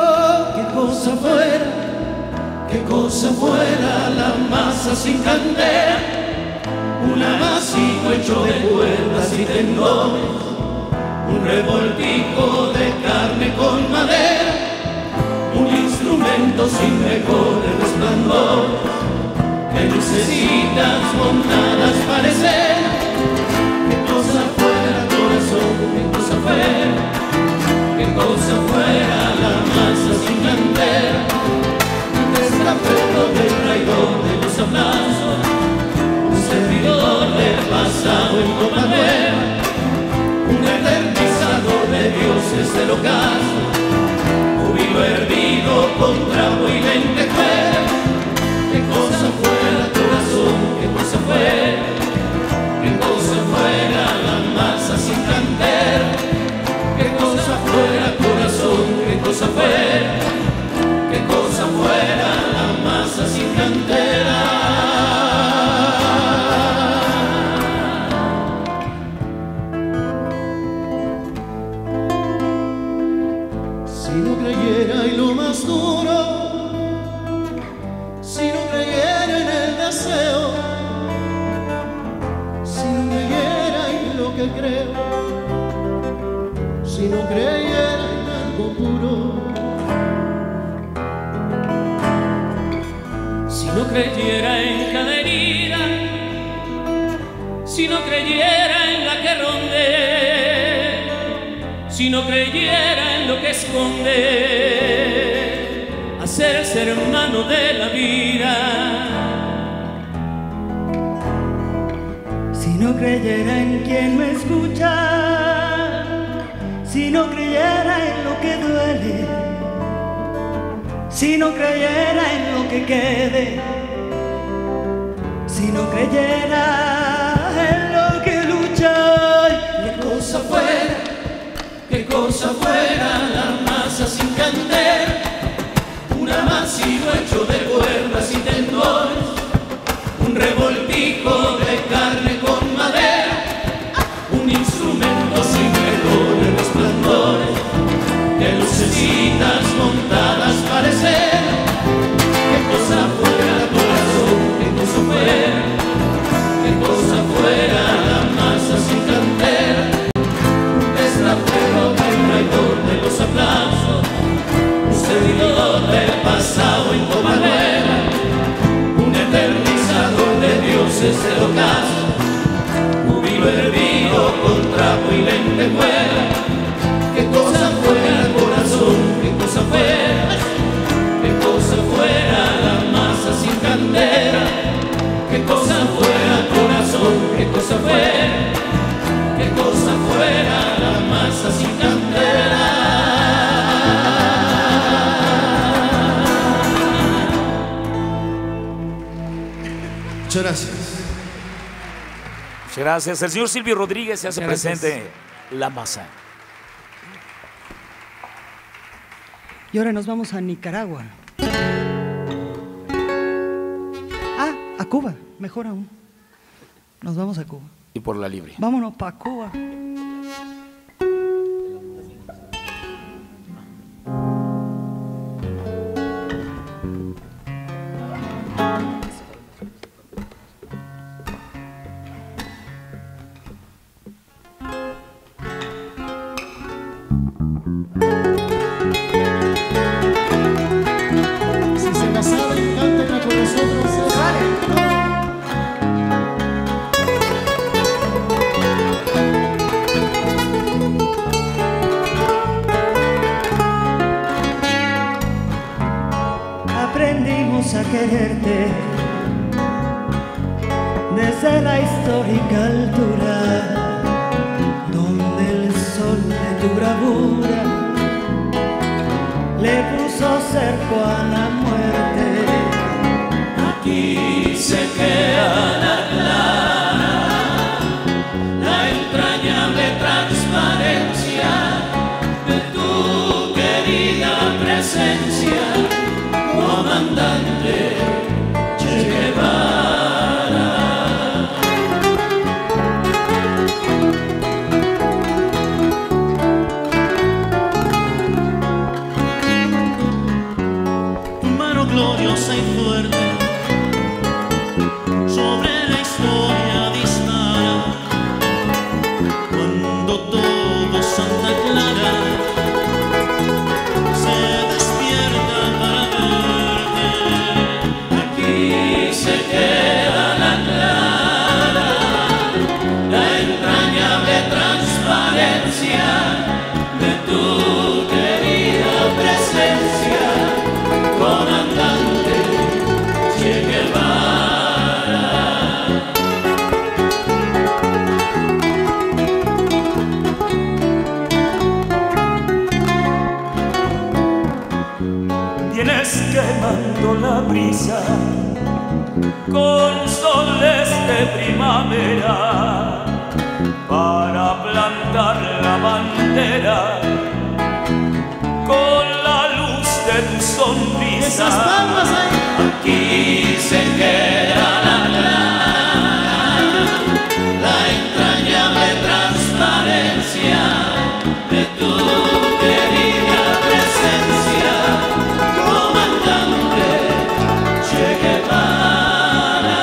qué cosa fuera la masa sin candela, un amasijo hecho de cuerdas y tendones, un revoltijo de carne con madera, un instrumento sin mejores resplandores, que lucecitas montadas parecen. Qué cosa fuera, corazón, qué cosa fuera, qué cosa fuera la masa sin candela, un testaferro del traidor de los aplausos, un servidor del pasado en copa nueva, un eternizador de dioses del ocaso, júbilo hervido con trapo y lentejuela. Qué cosa fuera, corazón, qué cosa fuera, qué cosa fuera la masa sin cantera, qué cosa fuera, corazón, qué cosa fuera, qué cosa fuera la masa sin cantera. si no creyera en lo más duro, si no creyera en el deseo, si no creyera en lo que creo, si no creyera en algo puro, Si no creyera en cada herida, si no creyera en la que ronde, si no creyera en lo que esconde, hacerse hermano de la vida. Si no creyera en quien me escucha, si no creyera en lo que duele, si no creyera en lo que quede, si no creyera en lo que lucha, qué cosa fuera la masa sin candela, un amasijo hecho de cuerdas y tendones, un revoltijo de carne con madera, un instrumento sin mejores resplandores, que lucecitas montadas parecen. Qué cosa fuera, corazón, qué cosa fuera, qué cosa fuera la masa sin cantera, un testaferro del traidor de los aplausos, ese ocaso, júbilo hervido con trapo y lentejuela. Qué cosa fuera, corazón, qué cosa fuera, qué cosa fuera la masa sin candela. Qué cosa fuera, corazón, qué cosa fuera, qué cosa fuera la masa sin candela. Muchas gracias. Muchas gracias. El señor Silvio Rodríguez se hace presente. La masa. Y ahora nos vamos a Nicaragua. A Cuba, mejor aún. Nos vamos a Cuba. Y por la libre. Vámonos para Cuba. Si se la saben, cántenla con nosotros. Aprendimos a quererte desde la histórica altura, donde el sol de tu bravura le puso cerco a la muerte. Aquí se queda la clara, la entrañable transparencia de tu querida presencia, comandante Che Guevara. Tu mano gloriosa y fuerte sobre la historia dispara, cuando todo Santa Clara se despierta para verte. Aquí se queda la clara, la entrañable transparencia de tu querida presencia, comandante Che Guevara. Tienes quemando la brisa con soles de primavera para plantar la bandera con la luz de tu sonrisa. Esas palmas ahí. Aquí se queda la clara, la entrañable transparencia de tu querida presencia, comandante Che Guevara.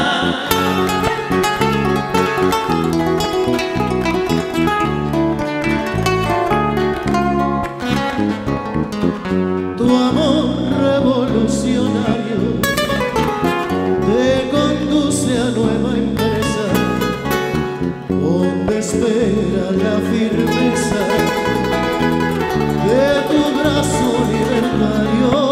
Tu amor revolucionario te conduce a nueva empresa, donde espera la firmeza de tu brazo libertario.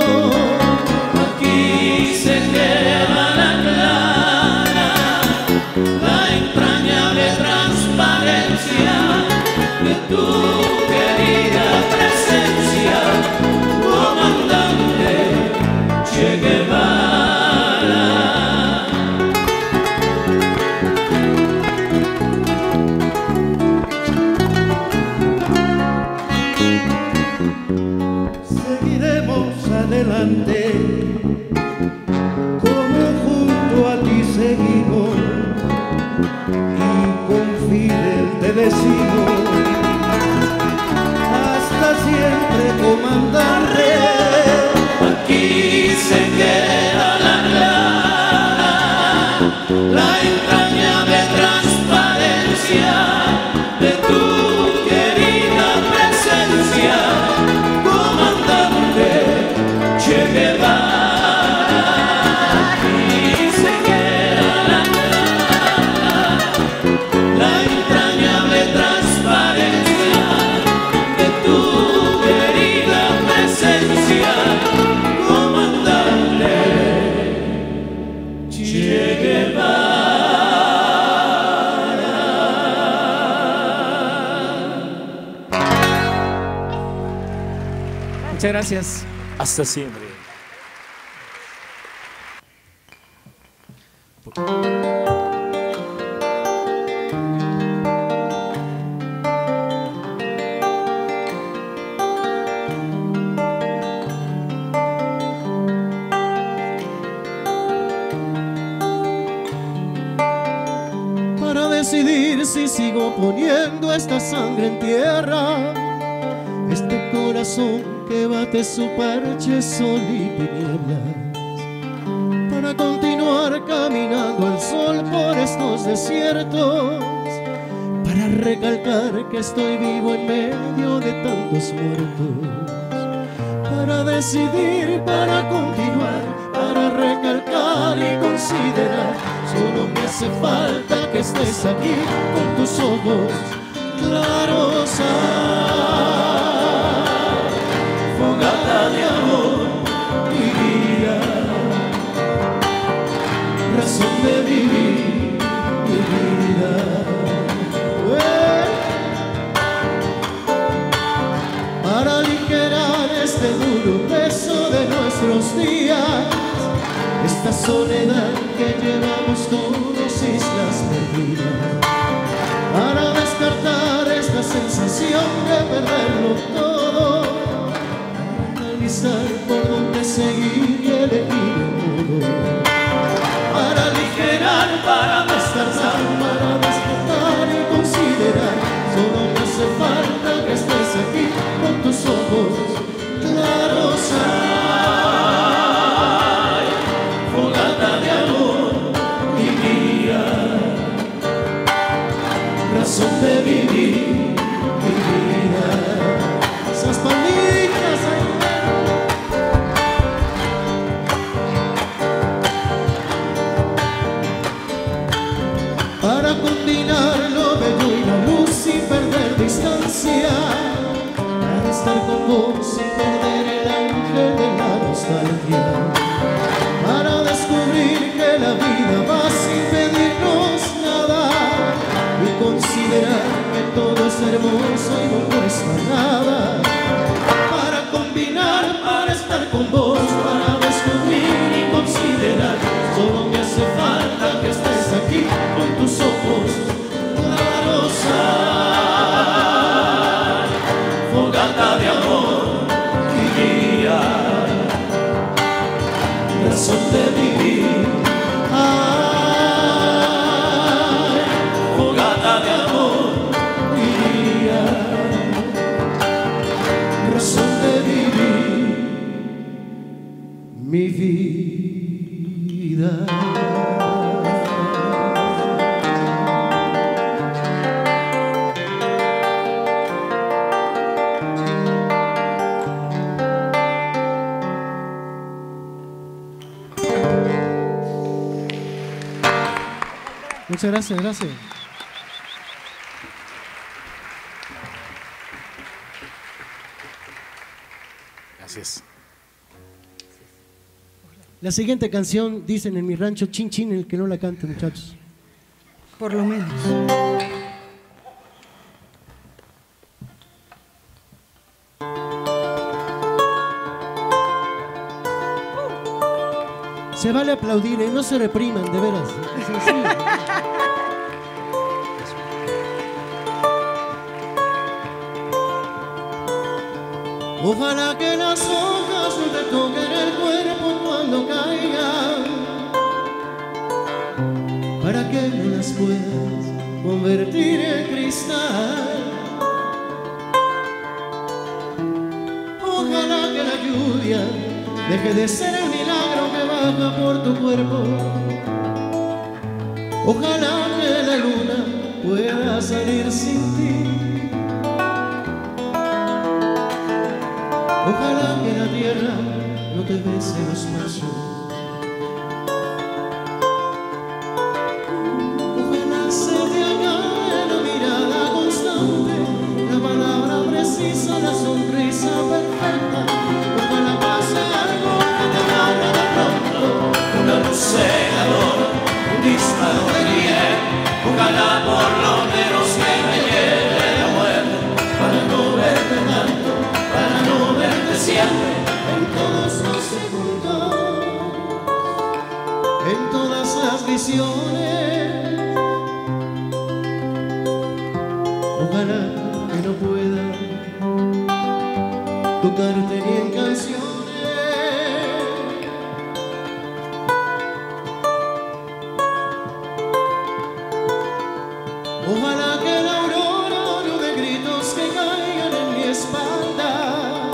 Aquí se queda la clara, la entrañable transparencia de tu querida presencia, comandante Che Guevara. Seguiremos adelante, como junto a ti seguimos, y con Fidel te decimos, hasta siempre, comandante. Aquí se queda la clara, la entrañable transparencia de tu querida presencia, comandante Che Guevara. Aquí se queda la clara, Muchas gracias. Hasta siempre. Para decidir si sigo poniendo esta sangre en tierra, este corazón que bate su parche, sol y tinieblas, para continuar caminando al sol por estos desiertos, para recalcar que estoy vivo en medio de tantos muertos, para decidir, para continuar, para recalcar y considerar. Solo me hace falta que estés aquí con tus ojos claros. Fogata de amor y guía, razón de vivir mi vida. Para aligerar este duro peso de nuestros días, esta soledad que llevamos todos, islas perdidas, para despertar esta sensación de perderlo todo, por dónde seguir y elegir el modo, para aligerar, para descansar, para despertar y considerar. Solo me hace falta que estés aquí con tus ojos claros. Ay, fogata de amor y guía, razón de vivir mi vida. Esas palmitas para combinar lo bello y la luz sin perder distancia, para estar con vos sin perder el ángel de la nostalgia, para descubrir que la vida va sin pedirnos nada y considerar que todo es hermoso y no cuesta nada, para combinar, para estar con vos, para descubrir y considerar. Solo me hace falta que estés aquí con tus ojos claros. Ay, fogata de amor y guía, razón de vivir. Ay, fogata de amor y guía, razón de vivir mi vida. Muchas gracias, gracias. Gracias. La siguiente canción, dicen en mi rancho, chin chin el que no la cante, muchachos. Por lo menos. Se vale aplaudir, no se repriman, de veras. Sí. Ojalá que las hojas no te toquen el cuerpo cuando caigan, para que no las puedas convertir en cristal. Ojalá que la lluvia deje de ser el milagro que baja por tu cuerpo. Ojalá que la luna pueda salir sin ti. Ojalá que la tierra no te bese los pasos. Ojalá se te acabe la mirada constante, la palabra precisa, la sonrisa perfecta. Ojalá pase algo que te agarre de pronto, una luz cegadora, un disparo de bien. Ojalá por lo menos que me lleve la muerte, para no verte tanto, para no verte siempre. en todos los segundos, en todas las visiones. Ojalá que no pueda tocarte ni en canciones. Ojalá que la aurora no de gritos que caigan en mi espalda.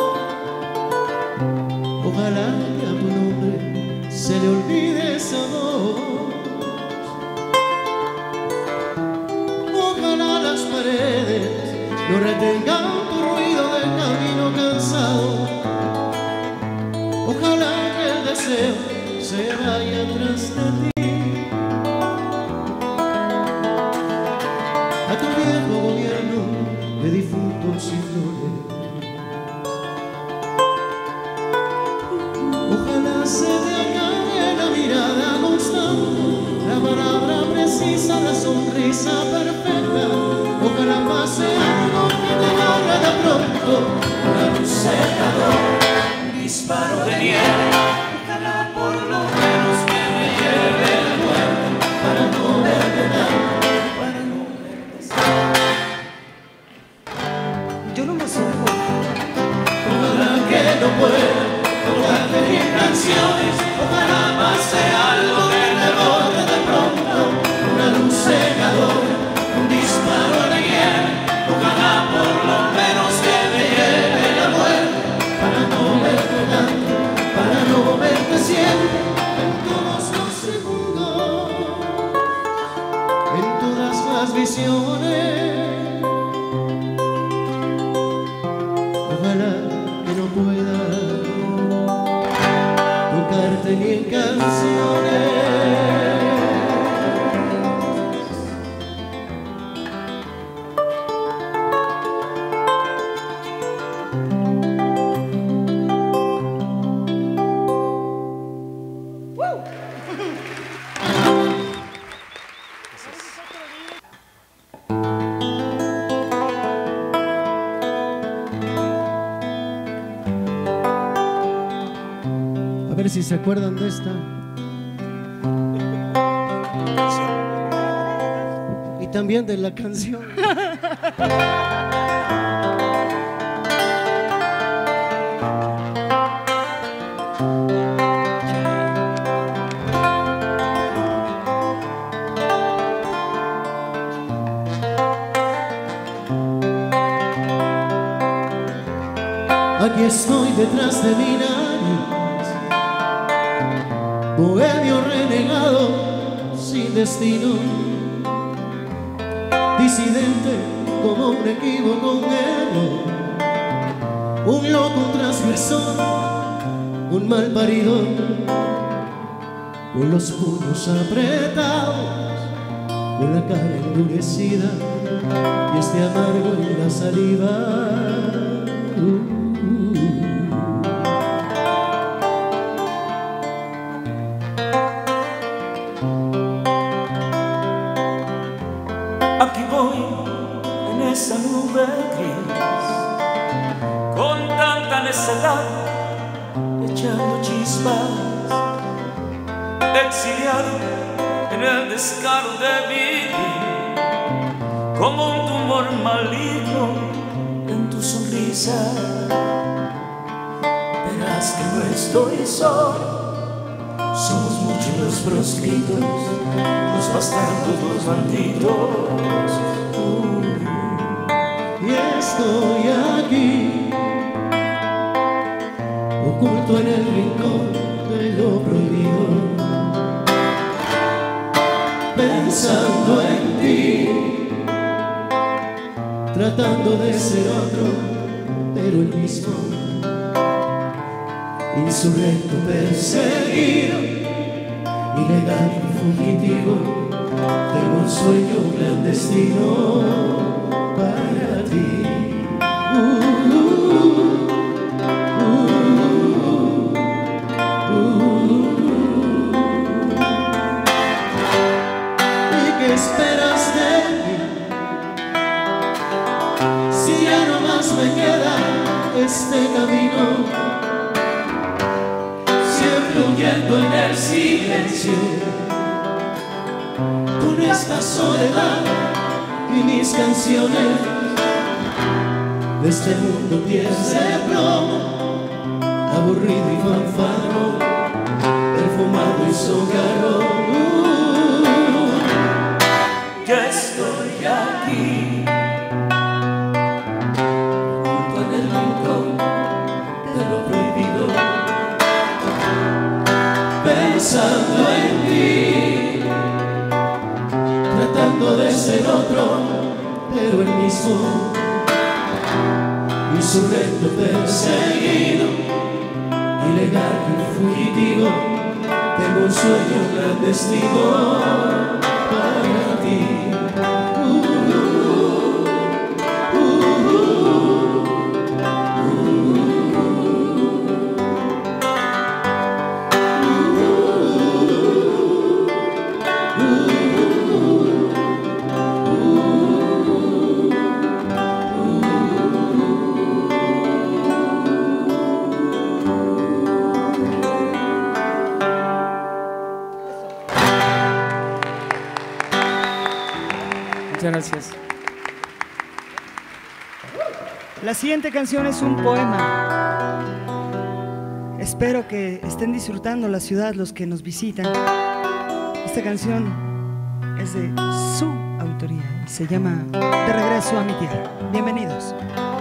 Ojalá que a tu nombre se le olvide esa voz. Ojalá las paredes no retengan tu ruido de camino cansado. Ojalá que el deseo se vaya tras de ti. A tu viejo gobierno de difuntos y flores. Ojalá se te acabe la mirada constante, la palabra precisa, la sonrisa perfecta. Ojalá pase algo que te haga de pronto, una luz secadora, un disparo de nieve. Ojalá por lo menos que me lleve el muerto para no verte tanto, para no verte tanto. Yo no lo supo. Ojalá que no pueda tocarte ni canciones. Ojalá pase algo que te borre de pronto, una luz secadora, un disparo de nieve. Ojalá por lo menos que me lleve la muerte para no verte tanto, para no verte siempre, en todos los segundos, en todas las visiones. Ojalá que no pueda tocarte ni en canciones. A ver si se acuerdan de esta. Y también de la canción. Aquí estoy detrás de mi nariz, bohemio renegado sin destino, disidente como un equívoco, un error, un loco, un transgresor, un mal parido, con los puños apretados, con la cara endurecida y este amargo en la saliva. Aquí voy en esa nube gris, con tanta necedad, echando chispas, exiliado en el descaro de vivir, como un tumor maligno en tu sonrisa. Verás que no estoy solo, somos muchos los proscritos, nos bastardos los bandidos. Y estoy aquí, oculto en el rincón de lo prohibido, pensando en ti, tratando de ser otro, pero el mismo, insurrecto, perseguido, ilegal y fugitivo. Tengo un sueño clandestino para ti. ¿Y qué esperas de mí? Si ya no más me queda este camino, fluyendo en el silencio, con esta soledad y mis canciones de este mundo pies de plomo, aburrido y fanfarrón, perfumado y socarrón. Yo estoy aquí, junto en el rincón de lo prohibido, pensando en ti, tratando de ser otro, pero el mismo, y su reto perseguido, ilegal y fugitivo. Tengo un sueño clandestino para ti. Muchas gracias. La siguiente canción es un poema. Espero que estén disfrutando la ciudad los que nos visitan. Esta canción es de su autoría y se llama De regreso a mi tierra. Bienvenidos.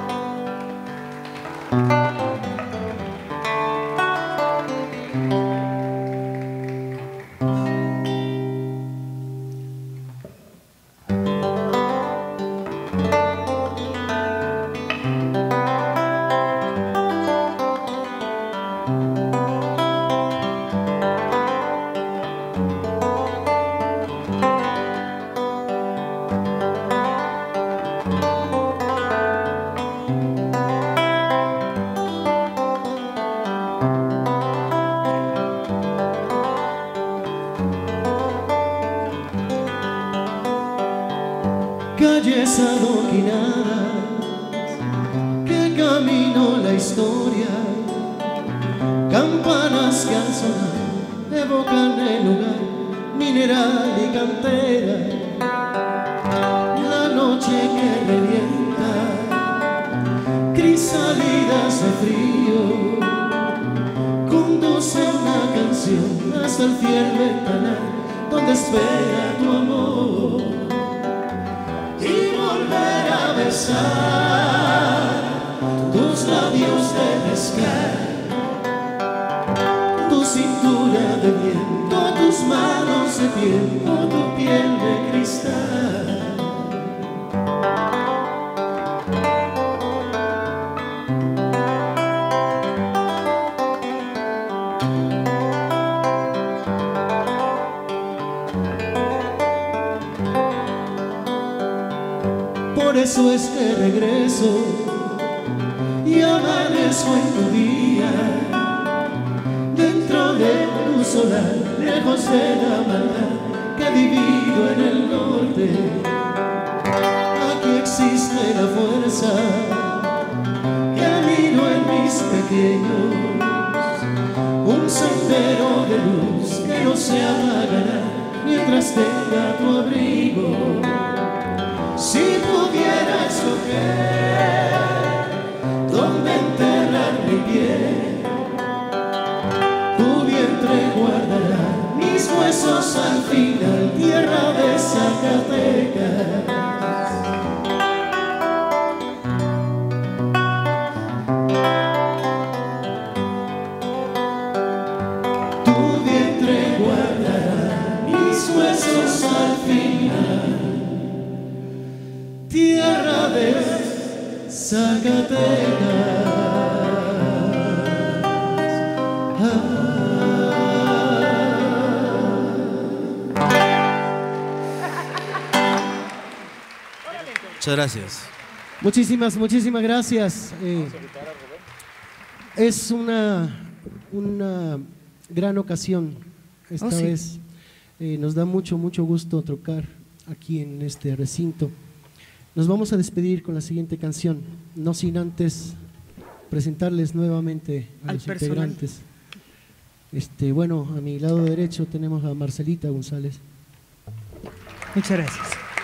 Calles adoquinadas que camino la historia, campanas que al sonar evocan el lugar mineral y cantera. La noche que revienta, crisalidas de frío, conduce una canción hasta el fiel ventanal donde espera tu amor. Y volver a besar tus labios de mezcal, tu cintura de viento, tus manos de tiempo, tu piel de cristal. Por eso es que regreso y amanezco en tu día, dentro de tu solar, lejos de la maldad que ha vivido en el norte. Aquí existe la fuerza que miro en mis pequeños, un sendero de luz que no se apagará mientras tenga tu abrigo. Si pudiera escoger dónde enterrar mi piel, tu vientre guardará mis huesos al final, tierra de Zacatecas. Tu vientre guardará mis huesos al final, tierra de Zacatecas. Muchas gracias. Muchísimas gracias. Es una gran ocasión esta vez. Nos da mucho gusto tocar aquí en este recinto. Nos vamos a despedir con la siguiente canción, no sin antes presentarles nuevamente a los integrantes. Bueno, a mi lado derecho tenemos a Marcelita González. Muchas gracias.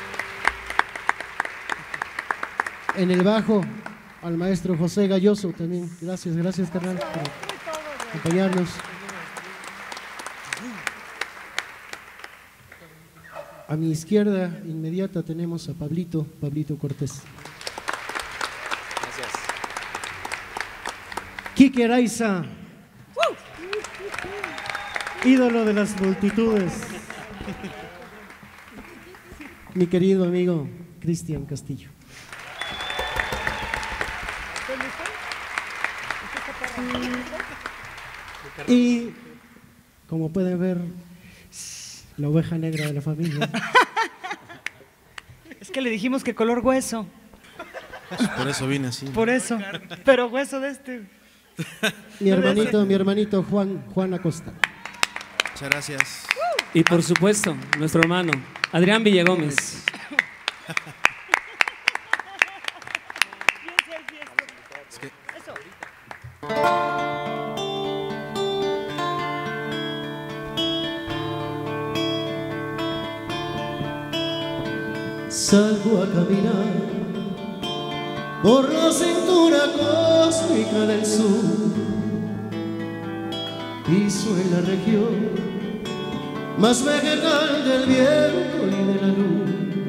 En el bajo, al maestro José Galloso también. Gracias, carnal, por acompañarnos. A mi izquierda inmediata tenemos a Pablito Cortés. Gracias. Quique Araiza, ídolo de las multitudes. Mi querido amigo Cristian Castillo. Y como pueden ver, la oveja negra de la familia. Es que le dijimos que color hueso. Pues por eso vine así. Por eso. Pero hueso de este. Mi hermanito Juan Acosta. Muchas gracias. Y por supuesto, nuestro hermano Adrián Villagómez. Es que... Salgo a caminar por la cintura cósmica del sur, piso en la región más vegetal del viento y de la luz.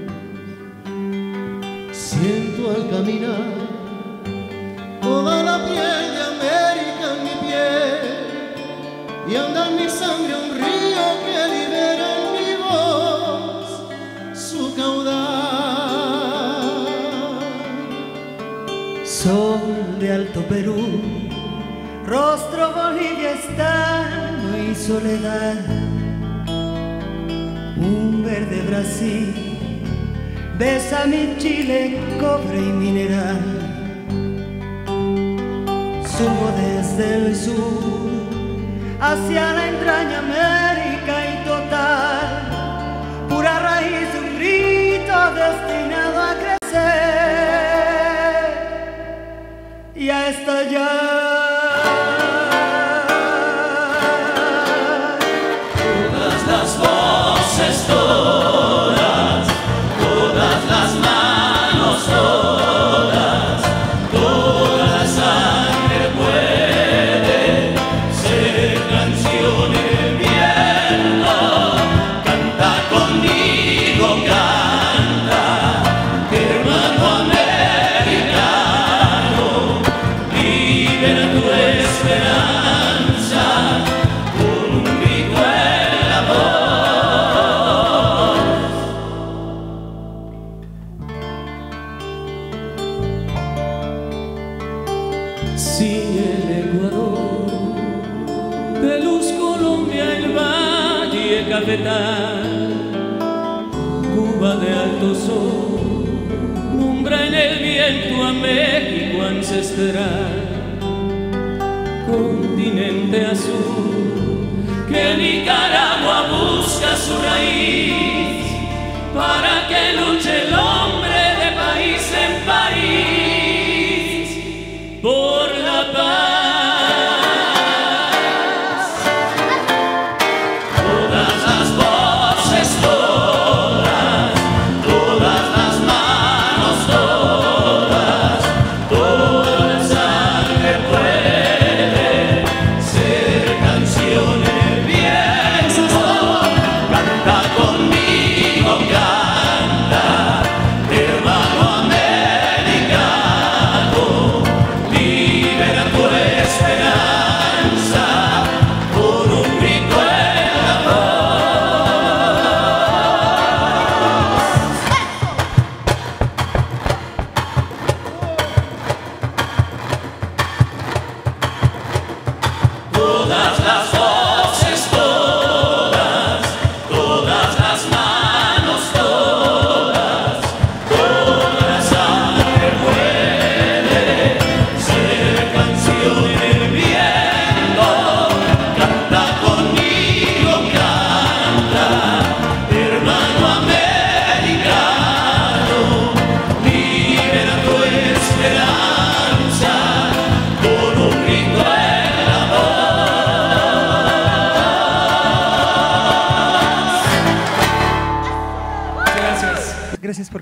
Siento al caminar toda la piel de América en mi piel, y anda en mi sangre un río que libera en mi voz su caudal. Sol de Alto Perú, rostro Bolivia, estaño y soledad, un verde Brasil, besa mi Chile, cobre y mineral. Subo desde el sur hacia la entraña América y total, pura raíz, un grito destinado a crecer y a estallar. Todas las voces, todas las manos, toda la sangre puede ser canción. El viento canta conmigo, canta, hermano americano, libera tu esperanza con un grito en la voz. Si el Ecuador, de luz Colombia, el valle cafetal, Cuba de alto sol, nombra en el viento a México ancestral, continente azul, que Nicaragua busca su raíz, para que luche el hombre de país en país por la paz. Todas las voces, todas las manos, toda la sangre puede ser canción. El viento canta conmigo, canta,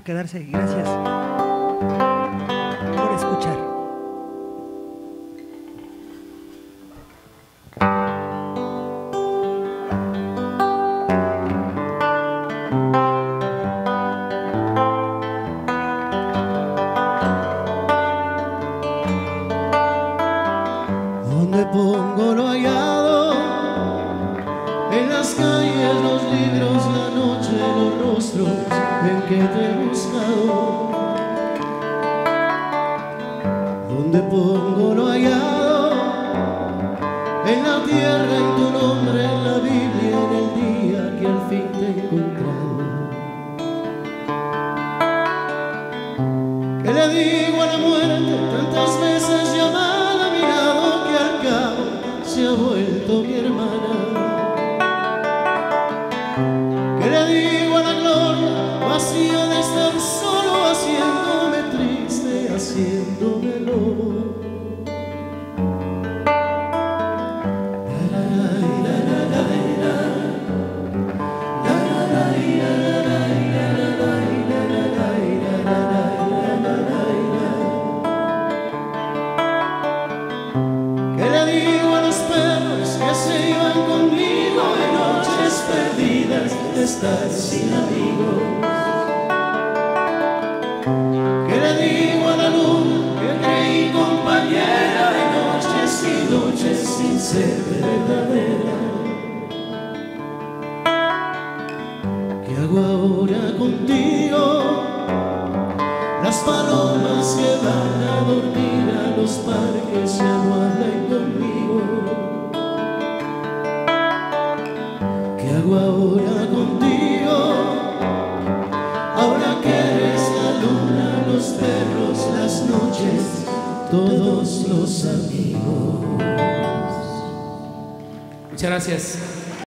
quedarse y gracias por escuchar. Donde pongo lo hallado, en las calles, los libros, la noche, los rostros en que te he buscado. Donde pongo lo hallado, en la tierra, en tu nombre, en la Biblia, en el día que al fin te he encontrado. ¿Qué le digo a la muerte tantas veces llamada a mi lado, que al cabo se ha vuelto mi hermana? ¿Qué le digo a la gloria vacía de estar solo, haciéndome triste, haciéndome lobo? ¿Qué le digo a los perros que se iban conmigo en noches perdidas de estar sin amigos? ¿Qué le digo a la luna que creí compañera de noches y noches sin ser verdadera? ¿Qué hago ahora contigo? Las palomas que van a dormir a los parques ya no hablan conmigo. ¿Qué hago ahora contigo? Ahora que eres la luna, los perros, las noches, todos los amigos. Muchas gracias.